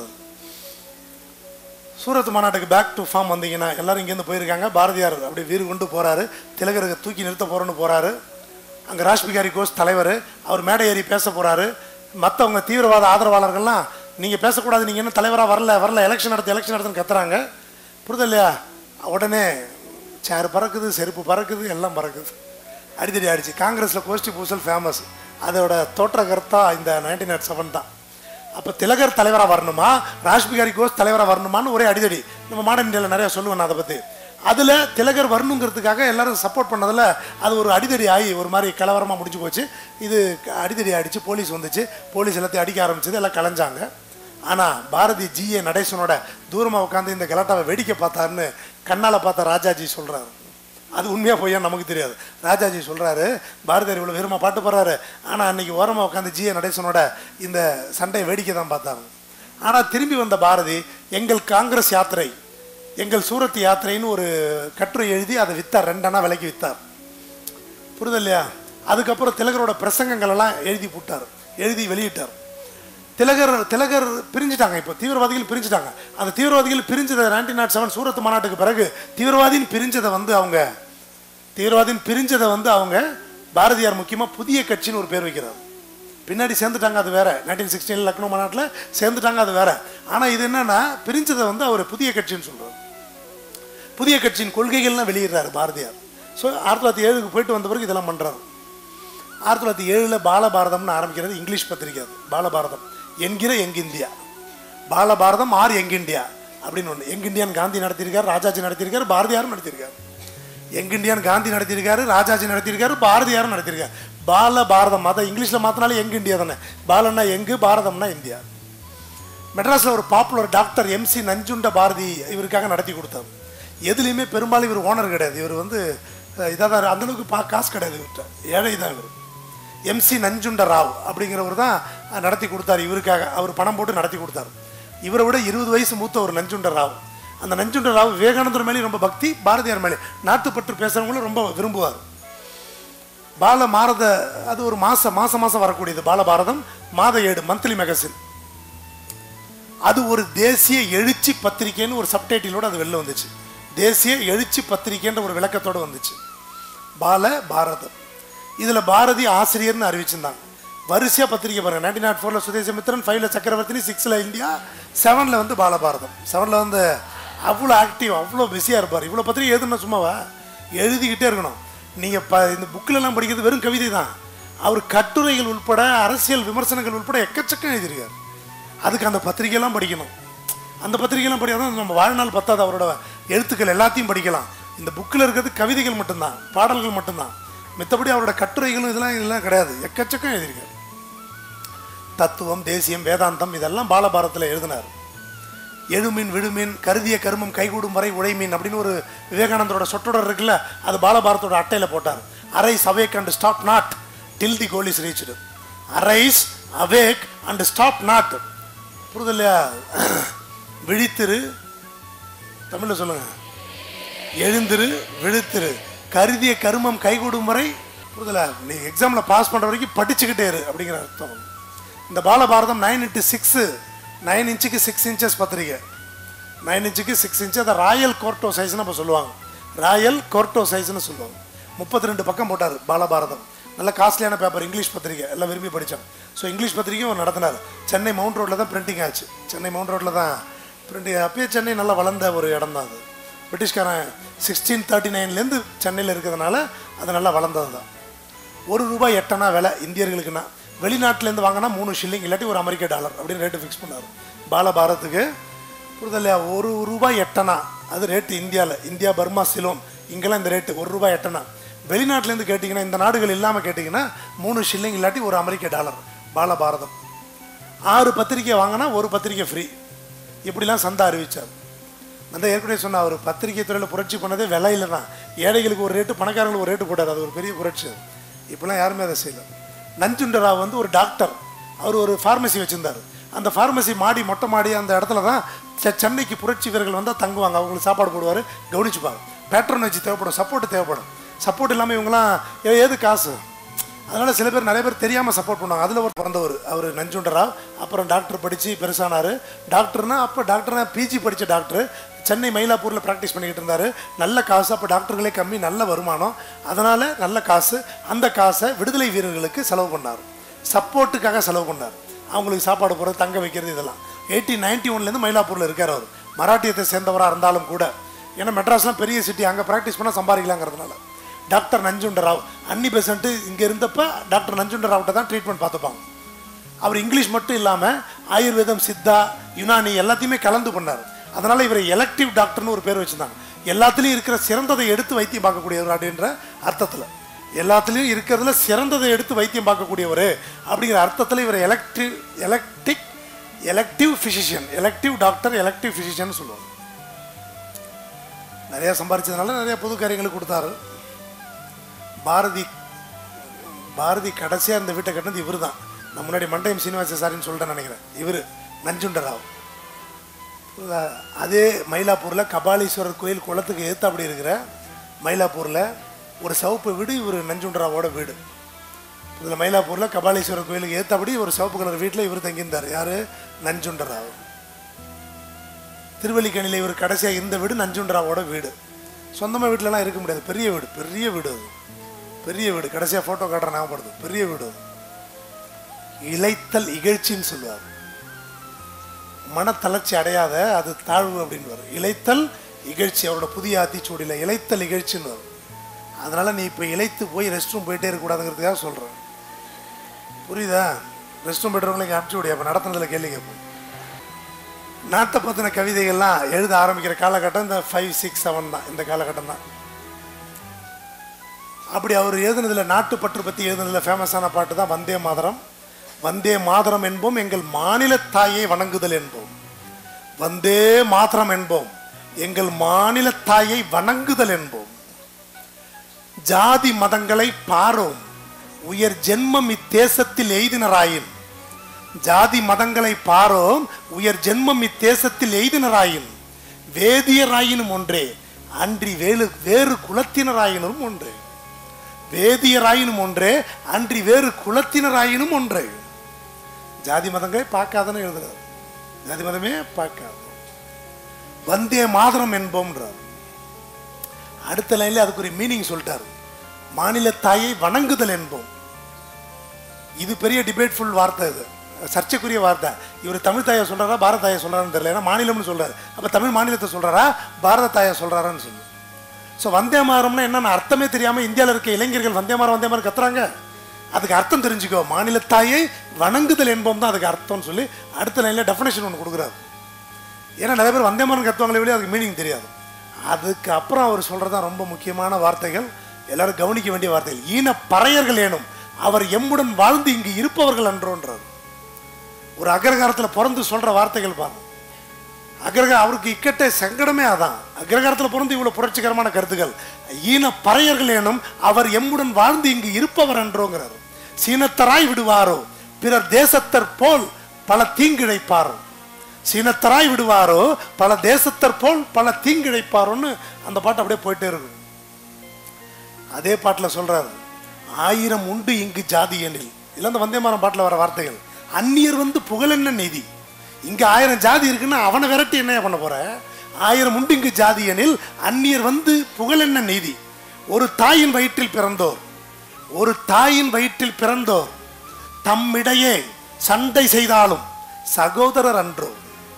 சூரத் மாநாட்டுக்கு பேக் டு ஃபார்ம் வந்தீங்கன்னா எல்லாரும் இங்கேருந்து போயிருக்காங்க. பாரதியார் அப்படி வீறு கொண்டு போகிறாரு, திலகருக்கு தூக்கி நிறுத்த போகிறோன்னு போகிறாரு. அங்கே ராஷ்பிகாரி கோஷ் தலைவர், அவர் மேடை ஏறி பேச போகிறாரு. மற்றவங்க தீவிரவாத ஆதரவாளர்கள்லாம் நீங்கள் பேசக்கூடாது, நீங்கள் என்ன தலைவராக வரல வரல எலெக்ஷன் நடத்து எலெக்ஷன் நடத்துன்னு கத்துறாங்க. புரியுது இல்லையா? உடனே சேர் பறக்குது, செருப்பு பறக்குது, எல்லாம் பறக்குது. அடித்தடி ஆயிடுச்சு. காங்கிரஸில் கோஷ்டி பூசல் ஃபேமஸ். அதோட தோற்ற கருத்தா இந்த நைன்டீன் நாட் செவன் தான். அப்போ திலகர் தலைவராக வரணுமா, ராஷ்பிகாரி கோஷ் தலைவராக வரணுமான்னு ஒரே அடிதடி. நம்ம மாடர்ன் இந்தியாவில் நிறையா சொல்லுவேன் நான் அதை பற்றி. அதில் திலகர் வரணுங்கிறதுக்காக எல்லாரும் சப்போர்ட் பண்ணதில் அது ஒரு அடிதடி ஆகி ஒரு மாதிரி கலவரமாக முடிஞ்சு போச்சு. இது அடிதடி ஆகிடுச்சு, போலீஸ் வந்துச்சு, போலீஸ் எல்லாத்தையும் அடிக்க ஆரம்பிச்சது, எல்லாம் கலைஞ்சாங்க. ஆனால் பாரதி ஜிஏ நடேசனோட தூரமாக உட்காந்து இந்த கலாட்டாவை வேடிக்கை பார்த்தாருன்னு கண்ணால் பார்த்த ராஜாஜி சொல்கிறாரு. அது உண்மையாக போய் நமக்கு தெரியாது. ராஜாஜி சொல்கிறாரு, பாரதியார் இவ்வளோ வீரமாக பாட்டு போடுறாரு, ஆனால் அன்றைக்கி ஓரமாக உட்காந்து ஜிஏ நடேசனோட இந்த சண்டையை வேடிக்கை தான் பார்த்தாங்க. ஆனால் திரும்பி வந்த பாரதி எங்கள் காங்கிரஸ் யாத்திரை, எங்கள் சூரத் யாத்திரைன்னு ஒரு கட்டுரை எழுதி அதை விற்றார், ரெண்டனா விலைக்கு விற்றார். புரியுது இல்லையா? அதுக்கப்புறம் திலகரோட பிரசங்கங்கள் எல்லாம் எழுதி போட்டார், எழுதி வெளியிட்டார். திலகர் திலகர் பிரிஞ்சுட்டாங்க. இப்போ தீவிரவாதிகள் பிரிஞ்சுட்டாங்க. அந்த தீவிரவாதிகள் பிரிஞ்சதை நைன்டீன் நாட் செவன் சூரத் மாநாட்டுக்கு பிறகு தீவிரவாதின்னு பிரிஞ்சதை வந்து அவங்க தீவிரவாதின்னு பிரிஞ்சதை வந்து அவங்க பாரதியார் முக்கியமாக புதிய கட்சின்னு ஒரு பேர் வைக்கிறார். பின்னாடி சேர்ந்துட்டாங்க, அது வேற. நைன்டீன் சிக்ஸ்டீன் லக்னோ மாநாட்டில் சேர்ந்துட்டாங்க, அது வேற. ஆனால் இது என்னன்னா பிரிஞ்சதை வந்து அவர் புதிய கட்சின்னு சொல்றாரு. புதிய கட்சியின் கொள்கைகள்லாம் வெளியிடுறாரு பாரதியார். ஸோ ஆயிரத்தி தொள்ளாயிரத்தி ஏழுக்கு போயிட்டு வந்த பிறகு இதெல்லாம் பண்ணுறாரு. ஆயிரத்தி தொள்ளாயிரத்தி ஏழில் பாலபாரதம்னு ஆரம்பிக்கிறது இங்கிலீஷ் பத்திரிக்கை. அது பாலபாரதம் என்கிற young India, Balabharatham or young India அப்படின்னு ஒன்று. யங் இந்தியான்னு காந்தி நடத்தியிருக்காரு, ராஜாஜி நடத்தியிருக்காரு, பாரதியாரும் நடத்தியிருக்காரு. யங் இந்தியான்னு காந்தி நடத்தியிருக்காரு, ராஜாஜி நடத்தியிருக்காரு, பாரதியாரும் நடத்தியிருக்காரு. பால பாரதம், அதை இங்கிலீஷில் மாற்றினாலும் யங் இந்தியா தானே. பாலன்னா எங்கு, பாரதம்னா இந்தியா. மெட்ராஸில் ஒரு popular doctor MC Nanjunda Bharathi இவருக்காக நடத்தி கொடுத்தார். எதுலேயுமே பெரும்பாலும் இவர் ஓனர் கிடையாது, இவர் வந்து இதாக தான், அந்தளவுக்கு பா காசு கிடையாது இவர்கிட்ட, ஏழை தான் இவர். எம்சி நஞ்சுண்ட ராவ் அப்படிங்கிறவர் தான் நடத்தி கொடுத்தார் இவருக்காக. அவர் பணம் போட்டு நடத்தி கொடுத்தார். இவரை விட இருபது வயசு மூத்த ஒரு நஞ்சுண்ட ராவ். அந்த நஞ்சுண்ட ராவ் விவேகானந்தர் மேலே ரொம்ப பக்தி, பாரதியார் மேலே நாட்டுப்பற்று பேசுகிறவங்களும் ரொம்ப விரும்புவார். பால பாரத அது ஒரு மாசம் மாசம் மாசம் வரக்கூடியது. பாலபாரதம் மாத ஏடு, மந்த்லி மேகசின். அது ஒரு தேசிய எழுச்சி பத்திரிகைன்னு ஒரு சப்டைட்டிலோடு அது வெளில வந்துச்சு. தேசிய எழுச்சி பத்திரிகைன்ற ஒரு விளக்கத்தோடு வந்துச்சு பால பாரதம். இதில் பாரதி ஆசிரியர்னு அறிவிச்சிருந்தாங்க. வரிசையாக பத்திரிக்கை பாருங்க. நைன்டீன் நாட் ஃபோரில் சுதேசமித்ரன், ஃபைவ்ல சக்கரவர்த்தினி, சிக்ஸில் இந்தியா, செவனில் வந்து பாலபாரதம். செவனில் வந்து அவ்வளோ ஆக்டிவ், அவ்வளோ பிஸியாக இருப்பார். இவ்வளோ பத்திரிக்கை எழுதுனா சும்மாவா, எழுதிக்கிட்டே இருக்கணும். நீங்கள் ப இந்த புக்கிலெல்லாம் படிக்கிறது வெறும் கவிதை தான். அவர் கட்டுரைகள் உள்பட அரசியல் விமர்சனங்கள் உள்பட எக்கச்சக்கம் எழுதியிருக்கார். அதுக்கு அந்த பத்திரிகையெல்லாம் படிக்கணும். அந்த பத்திரிகையெல்லாம் படிக்காதான் நம்ம வாழ்நாள் பத்தாது. அவரோட எழுத்துக்கள் எல்லாத்தையும் படிக்கலாம். இந்த புக்கில் இருக்கிறது கவிதைகள் மட்டும்தான், பாடல்கள் மட்டும்தான். மித்தபடி அவரோட கட்டுரைகளும் இதெல்லாம் இதெல்லாம் கிடையாது, எக்கச்சக்கம் எழுதியிருக்கார். தத்துவம், தேசியம், வேதாந்தம் இதெல்லாம் பாலபாரதத்தில் எழுதினார். எழுமீன் விழுமீன் கருதிய கருமம் கைகூடும் வரை உழைமீன் அப்படின்னு ஒரு விவேகானந்தரோட சொற்றொடர் இருக்குல்ல, அது பாலபாரதோட அட்டையில் போட்டார். Arise awake and stop not till the goal is reached. Arise awake and stop not. புரிதலையா? விழித்திரு, தமிழில் சொல்லுங்க, எழுந்திரு விழித்திரு, கருதிய கருமம் கைகூடும் வரை. புரிதல? நீ எக்ஸாமில் பாஸ் பண்ணுற வரைக்கும் படிச்சுக்கிட்டே இரு அப்படிங்கிற அர்த்தம். இந்த Balabharatham nine into six nine இன்ச்சுக்கு சிக்ஸ் இன்ச்சஸ் பத்திரிக்கை, நைன் இன்ச்சுக்கு சிக்ஸ் இன்ச்சு, அதை ராயல் கோர்ட்டோ சைஸ்ன்னு இப்போ சொல்லுவாங்க. ராயல் கோர்ட்டோ சைஸ்ன்னு சொல்லுவாங்க. முப்பத்தி ரெண்டு பக்கம் போட்டார் பாலபாரதம். நல்ல காஸ்ட்லியான பேப்பர், இங்கிலீஷ் பத்திரிக்கை, எல்லாம் விரும்பி படித்தாங்க. ஸோ இங்கிலீஷ் பத்திரிக்கையும் அவர் நடத்தினார். சென்னை மவுண்ட் ரோட்டில் தான் பிரிண்டிங் ஆச்சு. சென்னை மவுண்ட் ரோட்டில் தான் பிரிண்டிங். அப்பயே சென்னை நல்லா வளர்ந்த ஒரு இடம் தான் அது. பிரிட்டிஷ்காரன் சிக்ஸ்டீன் தேர்ட்டி நைன்லேருந்து சென்னையில் இருக்கிறதுனால அது நல்லா வளர்ந்தது தான். ஒரு ரூபாய் எட்டனா விலை இந்தியர்களுக்குன்னா, வெளிநாட்டிலேருந்து வாங்கினா மூணு ஷில்லிங் இல்லாட்டி ஒரு அமெரிக்க டாலர் அப்படின்னு ரேட்டு ஃபிக்ஸ் பண்ணார் பாலபாரத்துக்கு. புரிதலையா? ஒரு ரூபாய் எட்டனா அது ரேட்டு இந்தியாவில். இந்தியா, பர்மா, சிலோன் இங்கெல்லாம் இந்த ரேட்டு ஒரு ரூபாய் எட்டனா. வெளிநாட்டிலேருந்து கேட்டிங்கன்னா, இந்த நாடுகள் இல்லாமல் கேட்டிங்கன்னா மூணு ஷில்லிங் இல்லாட்டி ஒரு அமெரிக்க டாலர். பாலபாரதம் ஆறு பத்திரிக்கை வாங்கினா ஒரு பத்திரிக்கை ஃப்ரீ. இப்படிலாம் சந்தா அறிவித்தார். அந்த ஏற்கனவே சொன்ன அவர் பத்திரிகை துறையில் புரட்சி பண்ணதே விலையில தான். ஏழைகளுக்கு ஒரு ரேட்டு, பணக்காரங்களுக்கு ஒரு ரேட்டு போட்டார். அது ஒரு பெரிய புரட்சி. இப்போலாம் யாருமே அதை செய்யலை. நஞ்சுண்டராவ் வந்து ஒரு டாக்டர், அவர் ஒரு ஃபார்மசி வச்சுருந்தார். அந்த ஃபார்மசி மாடி, மொட்டை மாடி அந்த இடத்துல தான் சென்னைக்கு புரட்சி வீரர்கள் வந்தால் தங்குவாங்க. அவங்களுக்கு சாப்பாடு போடுவார், கவனிச்சுப்பாங்க. பேட்ரன் வச்சு தேவைப்படும், சப்போர்ட் தேவைப்படும். சப்போர்ட் இல்லாமல் இவங்களாம் ஏது காசு. அதனால் சில பேர், நிறைய பேர் தெரியாமல் சப்போர்ட் பண்ணுவாங்க. அதில் ஒரு பிறந்தவர் அவர் நஞ்சுண்டராவ். அப்புறம் டாக்டர் படித்து பெருசானார். டாக்டர்னா அப்போ டாக்டர்னா பிஜி படித்த டாக்டர். சென்னை மயிலாப்பூரில் ப்ராக்டிஸ் பண்ணிக்கிட்டு இருந்தார். நல்ல காசு, அப்போ டாக்டர்களே கம்மி, நல்ல வருமானம். அதனால் நல்ல காசு. அந்த காசை விடுதலை வீரர்களுக்கு செலவு பண்ணார், சப்போர்ட்டுக்காக செலவு பண்ணார். அவங்களுக்கு சாப்பாடு போடுறது, தங்க வைக்கிறது, இதெல்லாம். எயிட்டீன் நைன்டி ஒன்லேருந்து மயிலாப்பூரில் இருக்கார் அவர். மராட்டியத்தை சேர்ந்தவராக இருந்தாலும் கூட, ஏன்னா மெட்ராஸ்லாம் பெரிய சிட்டி, அங்கே ப்ராக்டிஸ் பண்ணால் சம்பாதிக்கலாங்கிறதுனால. டாக்டர் நஞ்சுண்டராவ் அன்னி பெசன்ட்டு இங்கே இருந்தப்போ டாக்டர் நஞ்சுண்டராவ்கிட்ட தான் ட்ரீட்மெண்ட் பார்த்துப்பாங்க. அவர் இங்கிலீஷ் மட்டும் இல்லாமல் ஆயுர்வேதம், சித்தா, யுனானி எல்லாத்தையுமே கலந்து பண்ணார். அதனால் இவரை எலக்டிவ் டாக்டர்னு ஒரு பேர் வச்சுருந்தாங்க. எல்லாத்துலேயும் இருக்கிற சிறந்ததை எடுத்து வைத்தியம் பார்க்கக்கூடியவர் அப்படின்ற அர்த்தத்தில். எல்லாத்துலேயும் இருக்கிறதுல சிறந்ததை எடுத்து வைத்தியம் பார்க்கக்கூடியவர் அப்படிங்கிற அர்த்தத்தில் இவர் elective eclectic elective physician, elective doctor, elective physician சொல்லுவாங்க. நிறையா சம்பாதிச்சதுனால நிறையா பொது காரியங்களுக்கு கொடுத்தாரு. பாரதி பாரதி கடைசியாக இந்த வீட்டை கட்டினது இவர் தான். நான் முன்னாடி மண்டையம் சீனிவாச சாரின்னு சொல்லிட்டேன் நினைக்கிறேன். இவர் நஞ்சுண்டராவ். அதே மயிலாப்பூரில் கபாலீஸ்வரர் கோயில் குளத்துக்கு ஏற்ற அப்படி இருக்கிற மயிலாப்பூரில் ஒரு சிவப்பு வீடு இவர் நஞ்சுண்டராவோட வீடு. இதில் மயிலாப்பூரில் கபாலீஸ்வரர் கோயிலுக்கு ஏற்றபடி ஒரு சிவப்பு கலர் வீட்டில் இவர் தங்கியிருந்தார். யார்? நஞ்சுண்டராவ். திருவல்லிக்கணியில் இவர் கடைசியாக இருந்த வீடு நஞ்சுண்டராவோட வீடு. சொந்தமாக வீட்டிலலாம் இருக்க முடியாது. பெரிய வீடு, பெரிய வீடு அது, பெரிய வீடு. கடைசியாக ஃபோட்டோ காட்டுற ஞாபகப்படுது. பெரிய வீடு. இளைத்தல் இகழ்ச்சின்னு சொல்லுவார். மனத்தளர்ச்சி அடையாத அது தாழ்வு அப்படின்னு வரும். இளைத்தல் இகழ்ச்சி அவரோட புதிய ஆத்திச்சூடியில் இளைத்தல் இகழ்ச்சின்னு வரும். அதனால் நீ இப்போ இளைத்து போய் ரெஸ்ட் ரூம் போயிட்டே இருக்கக்கூடாதுங்கிறதுக்காக சொல்கிறேன். புரியுதா? ரெஸ்ட் ரூம் போய்ட்டுறவங்களுக்கு அனுப்பிச்சி விடியா. அப்போ நடத்துனதில் கேள்வி கேட்போம். நாட்டை பற்றின கவிதைகள்லாம் எழுத ஆரம்பிக்கிற காலகட்டம் இந்த ஃபைவ் சிக்ஸ் செவன் தான். இந்த காலகட்டம் தான். அப்படி அவர் எழுதுனதில், நாட்டுப்பற்று பற்றி எழுதுனதில் ஃபேமஸான பாட்டு தான் வந்தே மாதரம். வந்தே மாதரம் என்போம், எங்கள் மாநில தாயை வணங்குதல் என்போம். வந்தே மாதரம் என்போம், எங்கள் மாநில தாயை வணங்குதல் என்போம். ஜாதி மதங்களை பாரோம், உயர் ஜென்மம் இத்தேசத்தில் எய்தினராயின். ஜாதி மதங்களை பாரோம், உயர் ஜென்மம் இத்தேசத்தில் எய்தினராயின். வேதியராயினும் ஒன்றே, அன்றி வேறு வேறு குலத்தினராயினும் ஒன்றே. வேதியராயினும் ஒன்றே, அன்றி வேறு குலத்தினராயினும் ஒன்றே. ஜாதி மதங்களை பார்க்காதன்னு எழுதுறாரு. ஜாதி மதமே பார்க்காது. வந்தே மாதரம் என்போம்ன்றார். அடுத்த லைன்ல அதுக்கு ஒரு மீனிங் சொல்லிட்டாரு. மாநில தாயை வணங்குதல் என்போம். இது பெரிய டிபேட்ஃபுல் வார்த்தை, இது சர்ச்சைக்குரிய வார்த்தை. இவர் தமிழ் தாயை சொல்றாரா பாரத தாயை சொல்றாருன்னு தெரியல. ஏன்னா மாநிலம்னு சொல்றாரு. அப்ப தமிழ் மாநிலத்தை சொல்றாரா பாரத தாயை சொல்றாரான்னு சொல்லு. ஸோ வந்தே மாதரம்னா என்னன்னு அர்த்தமே தெரியாமல் இந்தியாவில் இருக்க இளைஞர்கள் வந்தே மாதரம் வந்தே மாதம் கத்துறாங்க. அதுக்கு அர்த்தம் தெரிஞ்சுக்கோ. மாநிலத்தாயை வணங்குதல் என்போம் தான் அதுக்கு அர்த்தம்னு சொல்லி அடுத்த லைனில் டெஃபினேஷன் ஒன்று கொடுக்குறாரு. ஏன்னா நிறைய பேர் வந்தே மாதம் கத்துவாங்களே வெளியே அதுக்கு மீனிங் தெரியாது. அதுக்கு அப்புறம் அவர் சொல்கிறதான் ரொம்ப முக்கியமான வார்த்தைகள், எல்லாரும் கவனிக்க வேண்டிய வார்த்தைகள். ஈன பறையர்கள் ஏனும் அவர் எம்முடன் வாழ்ந்து இங்கு இருப்பவர்கள் அன்றோன்றார். ஒரு அகரகாரத்தில் பிறந்து சொல்கிற வார்த்தைகள் பாருங்க. அக்ரக அவருக்கு இக்கட்ட சங்கடமே அதான். அக்ரகாரத்தில் பிறந்து இவ்வளவு புரட்சிகரமான கருத்துக்கள். ஈன பறையர்கள் எனும் அவர் எம்முடன் வாழ்ந்து இங்கு இருப்பவர் என்றோங்கிறார். சீனத்தராய் விடுவாரோ பிறர் தேசத்தர் போல் பல தீங்கிழைப்பாரோ. சீனத்தராய் விடுவாரோ பல தேசத்தர் போல் பல தீங்கிழைப்பாரோன்னு அந்த பாட்டு அப்படியே போயிட்டே இருக்கும். அதே பாட்டில் சொல்றாரு, ஆயிரம் உண்டு இங்கு ஜாதி எனில். இல்லை அந்த வந்தேமாரம் பாட்டில் வர வார்த்தைகள். அந்நியர் வந்து புகழென்ன நீதி. இங்க ஆயிரம் ஜாதி இருக்குன்னா அவனை விரட்டி என்ன பண்ண போற? ஆயிரம் உண்டு இங்கு ஜாதி எனில் அந்நியர் வந்து புகழென்ன நீதி. ஒரு தாயின் வயிற்றில் பிறந்தோர் ஒரு தாயின் வயிற்றில் பிறந்தோர் தம்மிடையே சண்டை செய்தாலும் சகோதரர் அன்றோ.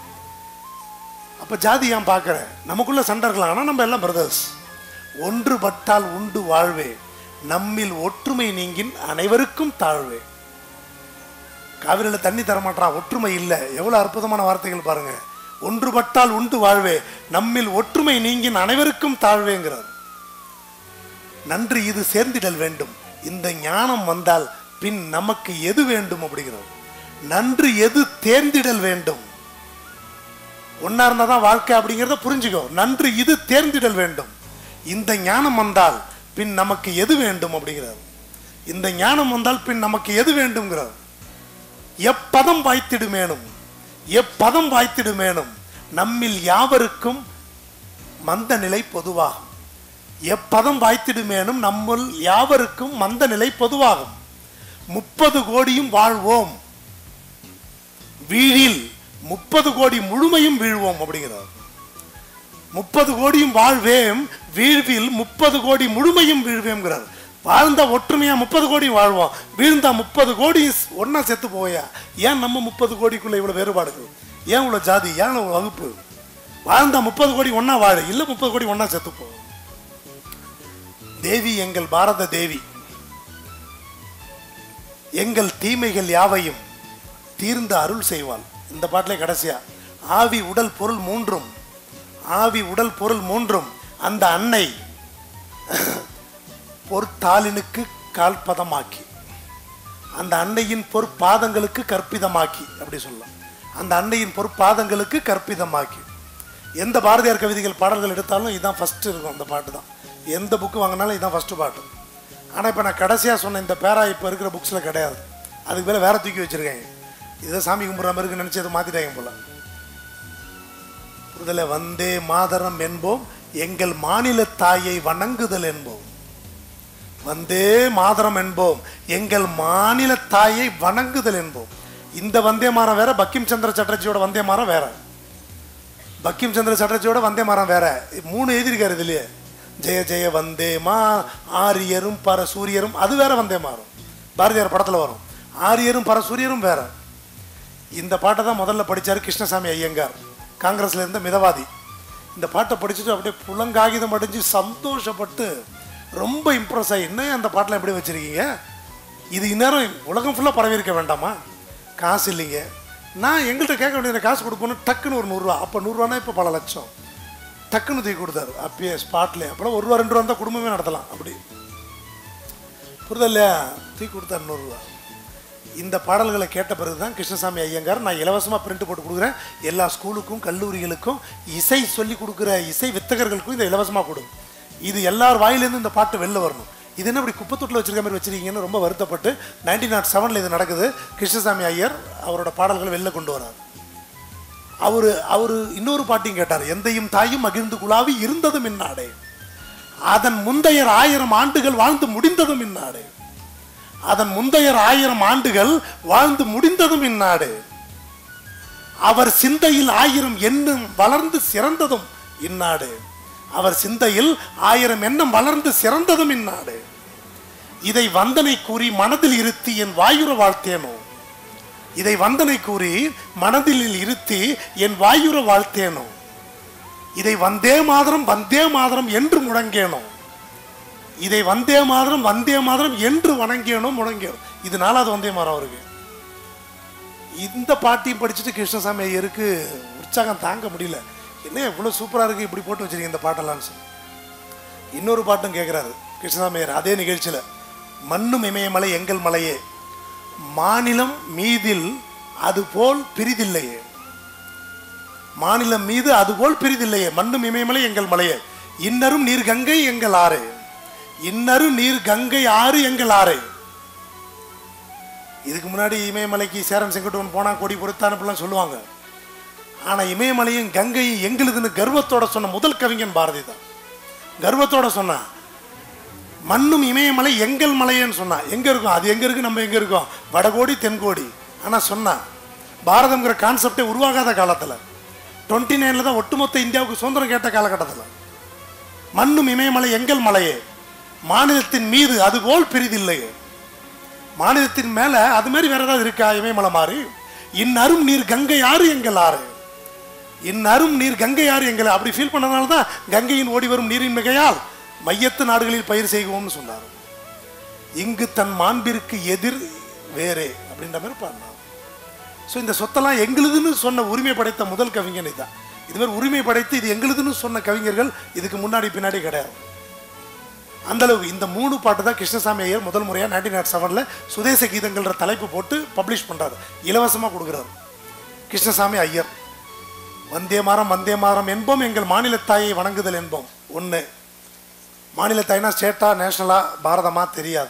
அப்ப ஜாதி ஏன் பார்க்கிற? நமக்குள்ள சண்டை இருக்கலாம், ஆனா நம்ம எல்லாம் பிரதர்ஸ். ஒன்றுபட்டால் உண்டு வாழ்வே, நம்மில் ஒற்றுமை நீங்கின் அனைவருக்கும் தாழ்வே. காவிரியில் தண்ணி தரமாட்டான், ஒற்றுமை இல்லை. எவ்வளவு அற்புதமான வார்த்தைகள் பாருங்க. ஒன்றுபட்டால் உண்டு வாழ்வே, நம்மில் ஒற்றுமை நீங்கின் அனைவருக்கும் தாழ்வேங்கிறார். நன்றி இது சேர்ந்திடல் வேண்டும், இந்த ஞானம் வந்தால் பின் நமக்கு எது வேண்டும் அப்படிங்கிறார். நன்று எது தேர்ந்திடல் வேண்டும். ஒன்னா இருந்தாதான் வாழ்க்கை அப்படிங்கிறத புரிஞ்சுக்கோ. நன்று இது தேர்ந்திடல் வேண்டும், இந்த ஞானம் வந்தால் பின் நமக்கு எது வேண்டும் அப்படிங்கிறார். இந்த ஞானம் வந்தால் பின் நமக்கு எது வேண்டும்ங்கிறார். எப்பதம் வாய்த்திடுமேனும் எப்பதம் வாய்த்திடுமேனும் நம்மில் யாவருக்கும் மந்த நிலை பொதுவாகும். எப்பதம் வாய்த்திடுமேனும் நம்முள் யாவருக்கும் மந்த நிலை பொதுவாகும். முப்பது கோடியும் வாழ்வோம் வீழில் முப்பது கோடி முழுமையும் வீழ்வோம் அப்படிங்கிறார். முப்பது கோடியும் வாழ்வேம் வீழ்வில் முப்பது கோடி முழுமையும் வீழ்வேங்கிறார். வாழ்ந்தா ஒற்றுமையா முப்பது கோடி வாழ்வோம், வீழ்ந்தா முப்பது கோடி ஒன்னா செத்து போயா. ஏன் நம்ம முப்பது கோடிக்குள்ள இவ்வளவு வேறுபாடுகள்? ஏன் இவ்வளவு ஜாதி? ஏன் இவ்வளவு வகுப்பு? வாழ்ந்தா முப்பது கோடி ஒன்னா வாழ, இல்ல முப்பது கோடி ஒன்னா செத்து போ. தேவி எங்கள் பாரத தேவி, எங்கள் தீமைகள் யாவையும் தீர்ந்த அருள் செய்வாள். இந்த பாட்டிலே கடைசியா ஆவி உடல் பொருள் மூன்றும் ஆவி உடல் பொருள் மூன்றும் அந்த அன்னை பொற்தாளினுக்கு கால்பதமாக்கி, அந்த அன்னையின் பொற்பாதங்களுக்கு கற்பிதமாக்கி அப்படி சொல்லலாம். அந்த அன்னையின் பொற்பாதங்களுக்கு கற்பிதமாக்கி. எந்த பாரதியார் கவிதைகள் பாடல்கள் எடுத்தாலும் இதுதான் ஃபர்ஸ்ட் இருக்கும். அந்த பாட்டு தான் எந்த புக்கு வாங்கினாலும் இதுதான் ஃபர்ஸ்ட் பாட்டு. ஆனால் இப்போ நான் கடைசியாக சொன்ன இந்த பேரா இப்போ இருக்கிற புக்ஸில் கிடையாது. அதுக்கு மேலே வேற தூக்கி வச்சிருக்காங்க. இதை சாமி கும்பிட்ற மாதிரி இருக்குன்னு நினச்சி அதை மாற்றிட்டாங்க போல. புரிதலை வந்தே மாதரம் என்போம், எங்கள் மாநில தாயை வணங்குதல் என்போம். வந்தே மாதரம் என்போம், எங்கள் மாநில தாயை வணங்குதல் என்போம். இந்த வந்தே மாறம் வேற, பக்கிம் சந்திர சட்டர்ஜியோட வந்தே மாறம் வேற. பக்கிம் சந்திர சட்டர்ஜியோட வந்தே மாறம் வேற. மூணு எழுதியிருக்காரு இதுலயே. ஜெய ஜெய வந்தே மா ஆரியரும் பர சூரியரும், அது வேற வந்தே மாறும். பாரதியார் படத்துல வரும். ஆரியரும் பர சூரியரும் வேற. இந்த பாட்டை தான் முதல்ல படிச்சாரு கிருஷ்ணசாமி ஐயங்கார், காங்கிரஸ்ல இருந்த மிதவாதி. இந்த பாட்டை படிச்சுட்டு அப்படியே புலங்காகிதம் அடைஞ்சு சந்தோஷப்பட்டு ரொம்ப இம்ப்ரெஸ் ஆகி, என்ன அந்த பாட்டில் எப்படி வச்சிருக்கீங்க, இது இந்நேரம் உலகம் ஃபுல்லாக பரவி இருக்க வேண்டாமா? காசு இல்லைங்க, நான் எங்கள்கிட்ட கேட்க வேண்டிய காசு கொடுப்போன்னு டக்குன்னு ஒரு நூறுரூவா. அப்போ நூறுரூவானா இப்போ பல லட்சம். டக்குன்னு தூக்கி கொடுத்தாரு அப்பயே ஸ்பாட்லேயே. அப்போலாம் ஒரு ரூபா ரெண்டு ரூபா இருந்தால் குடும்பமே நடத்தலாம். அப்படி புரிதல் இல்லையா? தூக்கி கொடுத்தாரு நூறுரூவா. இந்த பாடல்களை கேட்ட பிறகு தான் கிருஷ்ணசாமி ஐயங்கார், நான் இலவசமாக பிரிண்ட் போட்டு கொடுக்குறேன் எல்லா ஸ்கூலுக்கும் கல்லூரிகளுக்கும், இசை சொல்லி கொடுக்குற இசை வித்தகர்களுக்கும் இதை இலவசமாக கொடு, இது எல்லார் வாயிலேருந்து இந்த பாட்டு வெளில வரணும். இது என்ன இப்படி குப்பத்தொட்டில் வச்சிருக்க மாதிரி வச்சிருக்கீங்கன்னு ரொம்ப வருத்தப்பட்டு நைன்டீன் நாட் செவனில் இது நடக்குது. கிருஷ்ணசாமி ஐயர் அவரோட பாடல்களை வெளில கொண்டு வரார். அவரு அவரு இன்னொரு பாட்டையும் கேட்டார். எந்தையும் தாயும் மகிழ்ந்து குழாவி இருந்ததும் இந்நாடே, அதன் முந்தையர் ஆயிரம் ஆண்டுகள் வாழ்ந்து முடிந்ததும் இந்நாடு, அதன் முந்தையர் ஆயிரம் ஆண்டுகள் வாழ்ந்து முடிந்ததும் இந்நாடு, அவர் சிந்தையில் ஆயிரம் எண்ணம் வளர்ந்து சிறந்ததும் இந்நாடு, அவர் சிந்தையில் ஆயிரம் எண்ணம் வளர்ந்து சிறந்ததும் இந்நாடு, இதை வந்தனை கூறி மனதில் இருத்தி என் வாயுர வாழ்த்தேனோ, இதை வந்தனை கூறி மனதில் இருத்தி என் வாயுர வாழ்த்தேனோ, இதை வந்தே மாதரம் வந்தே மாதரம் என்று முழங்கேனோ, இதை வந்தே மாதரம் வந்தே மாதரம் என்று வணங்கேனோ முழங்கேனோ. இது நாலாவது வந்தே மாதம் அவருக்கு. இந்த பாட்டியும் படிச்சுட்டு கிருஷ்ணசாமி ஐயருக்கு உற்சாகம் தாங்க முடியல. என்ன இவ்வளோ சூப்பராக இருக்குது, இப்படி போட்டு வச்சிருக்கீங்க இந்த பாட்டெல்லாம் சொல்லி. இன்னொரு பாட்டும் கேட்குறாரு கிருஷ்ணசாமி ஐயர் அதே நிகழ்ச்சியில். மண்ணும் இமயமலை எங்கள் மலையே, மாநிலம் மீதில் அது போல் பிரிதில்லையே, மாநிலம் மீது அதுபோல் பிரிதில்லையே, மண்ணும் இமயமலை எங்கள் மலையே, இன்னரும் நீர் கங்கை எங்கள் ஆறு, இன்னரும் நீர் கங்கை ஆறு எங்கள் ஆறு. இதுக்கு முன்னாடி இமயமலைக்கு சேரன் செங்குட்டுவன் போனா கொடி பொறுத்தான் அப்படிலாம் சொல்லுவாங்க. ஆனா இமயமலையும் கங்கையும் எங்களுதுன்னு கர்வத்தோட சொன்ன முதல் கவிஞன் பாரதி தான். கர்வத்தோட சொன்னா மண்ணும் இமயமலை எங்கள் மலையன்னு சொன்னா. எங்க இருக்கும் அது, எங்க இருக்கு, நம்ம எங்க இருக்கோம், வடகோடி தென்கோடி. ஆனா சொன்னா பாரதம்ங்கிற கான்செப்டே உருவாகாத காலத்துல, டுவெண்ட்டி நைன்ல தான் ஒட்டுமொத்த இந்தியாவுக்கு சுதந்திரம் கேட்ட காலகட்டத்தில் மண்ணும் இமயமலை எங்கள் மலையே, மாநிலத்தின் மீது அதுபோல் பிரிதில்லையே. மாநிலத்தின் மேல அது மாதிரி வேற ஏதாவது இருக்கா இமயமலை மாதிரி? இன்னரும் நீர் கங்கை ஆறு எங்கள் ஆறு, இன்னரும் நீர் கங்கை ஆறு எங்கள். அப்படி ஃபீல் பண்ணதுனால தான் கங்கையின் ஓடி வரும் நீரின் மிகையால் மையத்து நாடுகளில் பயிர் செய்வோம்னு சொன்னார். இங்கு தன் மாண்பிற்கு எதிர் வேறே அப்படின்ற மாதிரி பண்ணார். ஸோ இந்த சொத்தெல்லாம் எங்களுதுன்னு சொன்ன உரிமை படைத்த முதல் கவிஞன் இதுதான். இது மாதிரி உரிமை படைத்து இது எங்களுதுன்னு சொன்ன கவிஞர்கள் இதுக்கு முன்னாடி பின்னாடி கிடையாது. அந்த அளவுக்கு இந்த மூணு பாட்டு தான் கிருஷ்ணசாமி ஐயர் முதல் முறையாக நைன்டீன் நாட் செவன்ல சுதேச கீதங்கள்ன்ற தலைப்பு போட்டு பப்ளிஷ் பண்றாரு, இலவசமாக கொடுக்குறாரு. கிருஷ்ணசாமி ஐயர் வந்தே மாறம் வந்தே மாறம் என்போம் எங்கள் மாநில தாயை வணங்குதல் என்போம். ஒன்று, மாநில தாய்னா ஸ்டேட்டா நேஷனலா பாரதமா தெரியாது.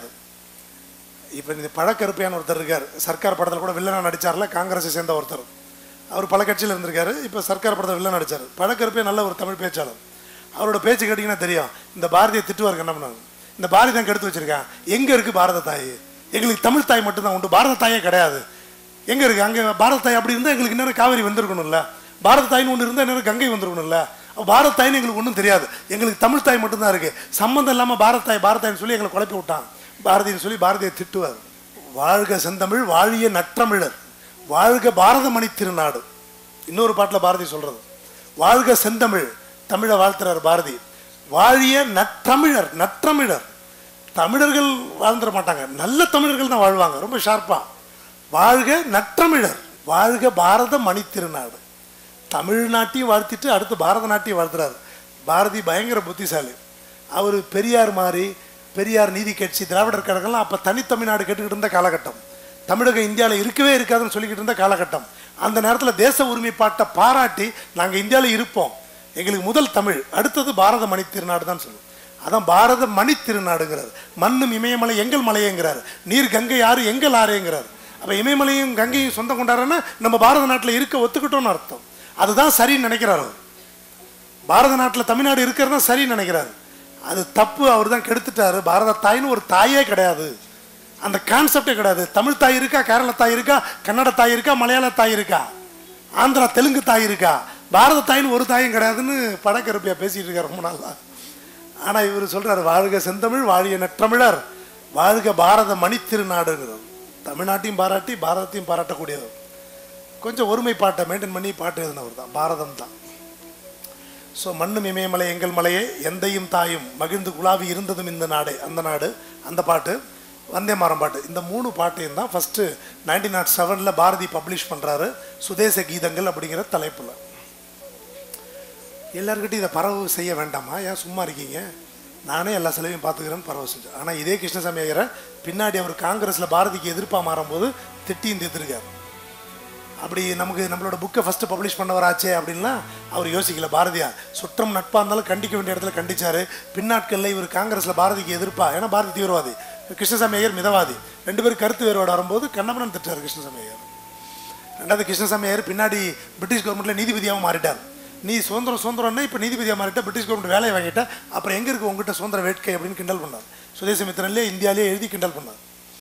இப்போ இந்த பழக்கருப்பையான ஒருத்தர் இருக்கார், சர்க்கார் படத்தில் கூட வில்லனா நடிச்சார்ல, காங்கிரஸை சேர்ந்த ஒருத்தர். அவர் பல கட்சியில் இருந்திருக்காரு, இப்போ சர்க்கார் படத்தில் வில்லன் நடிச்சார். பழக்கருப்பையா நல்ல ஒரு தமிழ் பேச்சாளர். அவரோட பேச்சு கேட்டிங்கன்னா தெரியும், இந்த பாரதியை திட்டுவார் என்ன பண்ணாங்க, இந்த பாரதி தான் கெடுத்து வச்சிருக்கான், எங்கே இருக்குது பாரத தாய், எங்களுக்கு தமிழ் தாய் மட்டும்தான் உண்டு, பாரத தாயே கிடையாது, எங்கே இருக்குது அங்கே பாரத தாய், அப்படி இருந்தால் எங்களுக்கு இன்னொரு காவிரி வந்திருக்கணும்ல, பாரத தாய்னு ஒன்று இருந்தால் இன்னொரு கங்கை வந்துருக்கணும்ல, பாரத தாய்னு எங்களுக்கு ஒன்றும் தெரியாது, எங்களுக்கு தமிழ் தாய் மட்டும்தான் இருக்குது, சம்மந்தம் இல்லாமல் பாரத தாய் பாரத தாய்னு சொல்லி எங்களை குழப்பி விட்டான் பாரதின்னு சொல்லி பாரதியை திட்டுவார். வாழ்க செந்தமிழ் வாழிய நற்றமிழர், வாழ்க பாரதமணி திருநாடு. இன்னொரு பாட்டில் பாரதி சொல்றது, வாழ்க செந்தமிழ், தமிழை வாழ்த்துறார் பாரதி. வாழிய நற்றமிழர், நற்றமிழர் தமிழர்கள் வாழ்ந்துட மாட்டாங்க, நல்ல தமிழர்கள் தான் வாழ்வாங்க, ரொம்ப ஷார்ப்பா. வாழ்க நற்றமிழர், வாழ்க பாரத மணி திருநாடு. தமிழ்நாட்டையும் வாழ்த்திட்டு அடுத்து பாரத நாட்டையும் வாழ்த்துறாரு. பாரதி பயங்கர புத்திசாலி. அவர் பெரியார் மாதிரி, பெரியார் நீதி கட்சி, திராவிடர் கழகம்லாம் அப்போ தனித்தமிழ்நாடு கேட்டுக்கிட்டு இருந்த காலகட்டம், தமிழகம் இந்தியாவில் இருக்கவே இருக்காதுன்னு சொல்லிக்கிட்டு இருந்த காலகட்டம். அந்த நேரத்தில் தேச உரிமைப்பாட்டை பாராட்டி நாங்கள் இந்தியாவில் இருப்போம், எங்களுக்கு முதல் தமிழ், அடுத்தது பாரத மணி திருநாடு தான் சொல்லுவோம். அதான் பாரத மணி திருநாடுங்கிறார். மண்ணும் இமயமலை எங்கள் மலையேங்கிறார், நீர் கங்கை ஆறு எங்கள் ஆறேங்கிறார். அப்போ இமயமலையும் கங்கையும் சொந்தம் கொண்டாடுறோன்னா நம்ம பாரத நாட்டில் இருக்க ஒத்துக்கிட்டோன்னு அர்த்தம். அதுதான் சரின்னு நினைக்கிறார் அவர். பாரத நாட்டில் தமிழ்நாடு இருக்கிறதா சரின்னு நினைக்கிறாரு. அது தப்பு, அவர் தான் கெடுத்துட்டாரு. பாரத தாயின்னு ஒரு தாயே கிடையாது, அந்த கான்செப்டே கிடையாது. தமிழ் தாய் இருக்கா, கேரள தாய் இருக்கா, கன்னட தாய் இருக்கா, மலையாள தாய் இருக்கா, ஆந்திரா தெலுங்கு தாய் இருக்கா, பாரத தாயின்னு ஒரு தாயும் கிடையாதுன்னு படக்கருப்பையா பேசிட்டு இருக்காரு ரொம்ப நாளா. ஆனா இவர் சொல்றாரு, வாழ்க செந்தமிழ் வாழிய நற்றமிழர், வாழ்க பாரத மணி திருநாடுங்கிறது. தமிழ்நாட்டையும் பாராட்டி பாரதத்தையும் பாராட்டக்கூடியவர். கொஞ்சம் ஒருமைப்பாட்டை மெயின்டைன் பண்ணி பாட்டு எழுதினவர் தான், பாரதம் தான். ஸோ மண்ணும் இமயமலை எங்கள் மலையே, எந்தையும் தாயும் மகிழ்ந்து குழாவி இருந்ததும் இந்த நாடு, அந்த நாடு, அந்த பாட்டு, வந்தே மாறம் பாட்டு, இந்த மூணு பாட்டையும் தான் ஃபஸ்ட்டு நைன்டீன் நாட் செவனில் பாரதி பப்ளிஷ் பண்ணுறாரு சுதேச கீதங்கள் அப்படிங்கிற தலைப்பில். எல்லாருக்கிட்டையும் இதை பரவு செய்ய வேண்டாமா, ஏன் சும்மா இருக்கீங்க, நானே எல்லா செலவையும் பார்த்துக்கிறேன்னு பரவ செஞ்சேன். ஆனால் இதே கிருஷ்ணசாமி ஐயரை பின்னாடி அவர் காங்கிரஸில் பாரதிக்கு எதிர்ப்பாக மாறும்போது திட்டியும் தீர்த்திருக்கார். அப்படி நமக்கு நம்மளோட புக்கை ஃபஸ்ட்டு பப்ளிஷ் பண்ணவராச்சே அப்படின்லாம் அவர் யோசிக்கல. பாரதியார் சுற்றம் நட்பாக இருந்தாலும் கண்டிக்க வேண்டிய இடத்துல கண்டிச்சார். பின்னாட்களில் இவர் காங்கிரஸில் பாரதிக்கு எதிர்ப்பா, ஏன்னா பாரதி தீவிரவாதி, கிருஷ்ணசாமி ஐயர் மிதவாதி, ரெண்டு பேரும் கருத்து வேறுபாடு வரும்போது கண்ணபுரம் திட்டார் கிருஷ்ணசாமி ஐயர். ரெண்டாவது கிருஷ்ணசாமி ஐயர் பின்னாடி பிரிட்டிஷ் கவர்மெண்ட்டில் நீதிபதியாகவும் மாறிட்டார். நீ சுதந்திரம் சுதந்திரம்னா இப்போ நீதிபதியாக மாறிட்டா, பிரிட்டிஷ் கவர்மெண்ட் வேலையை வாங்கிட்டா, அப்புறம் எங்கே இருக்குது உங்ககிட்ட சுதந்திர வேட்கை அப்படின்னு கிண்டல் பண்ணார். சுதேசமித்திரன்லேயே இந்தியாவிலேயே எழுதி கிண்டல் பண்ணார்.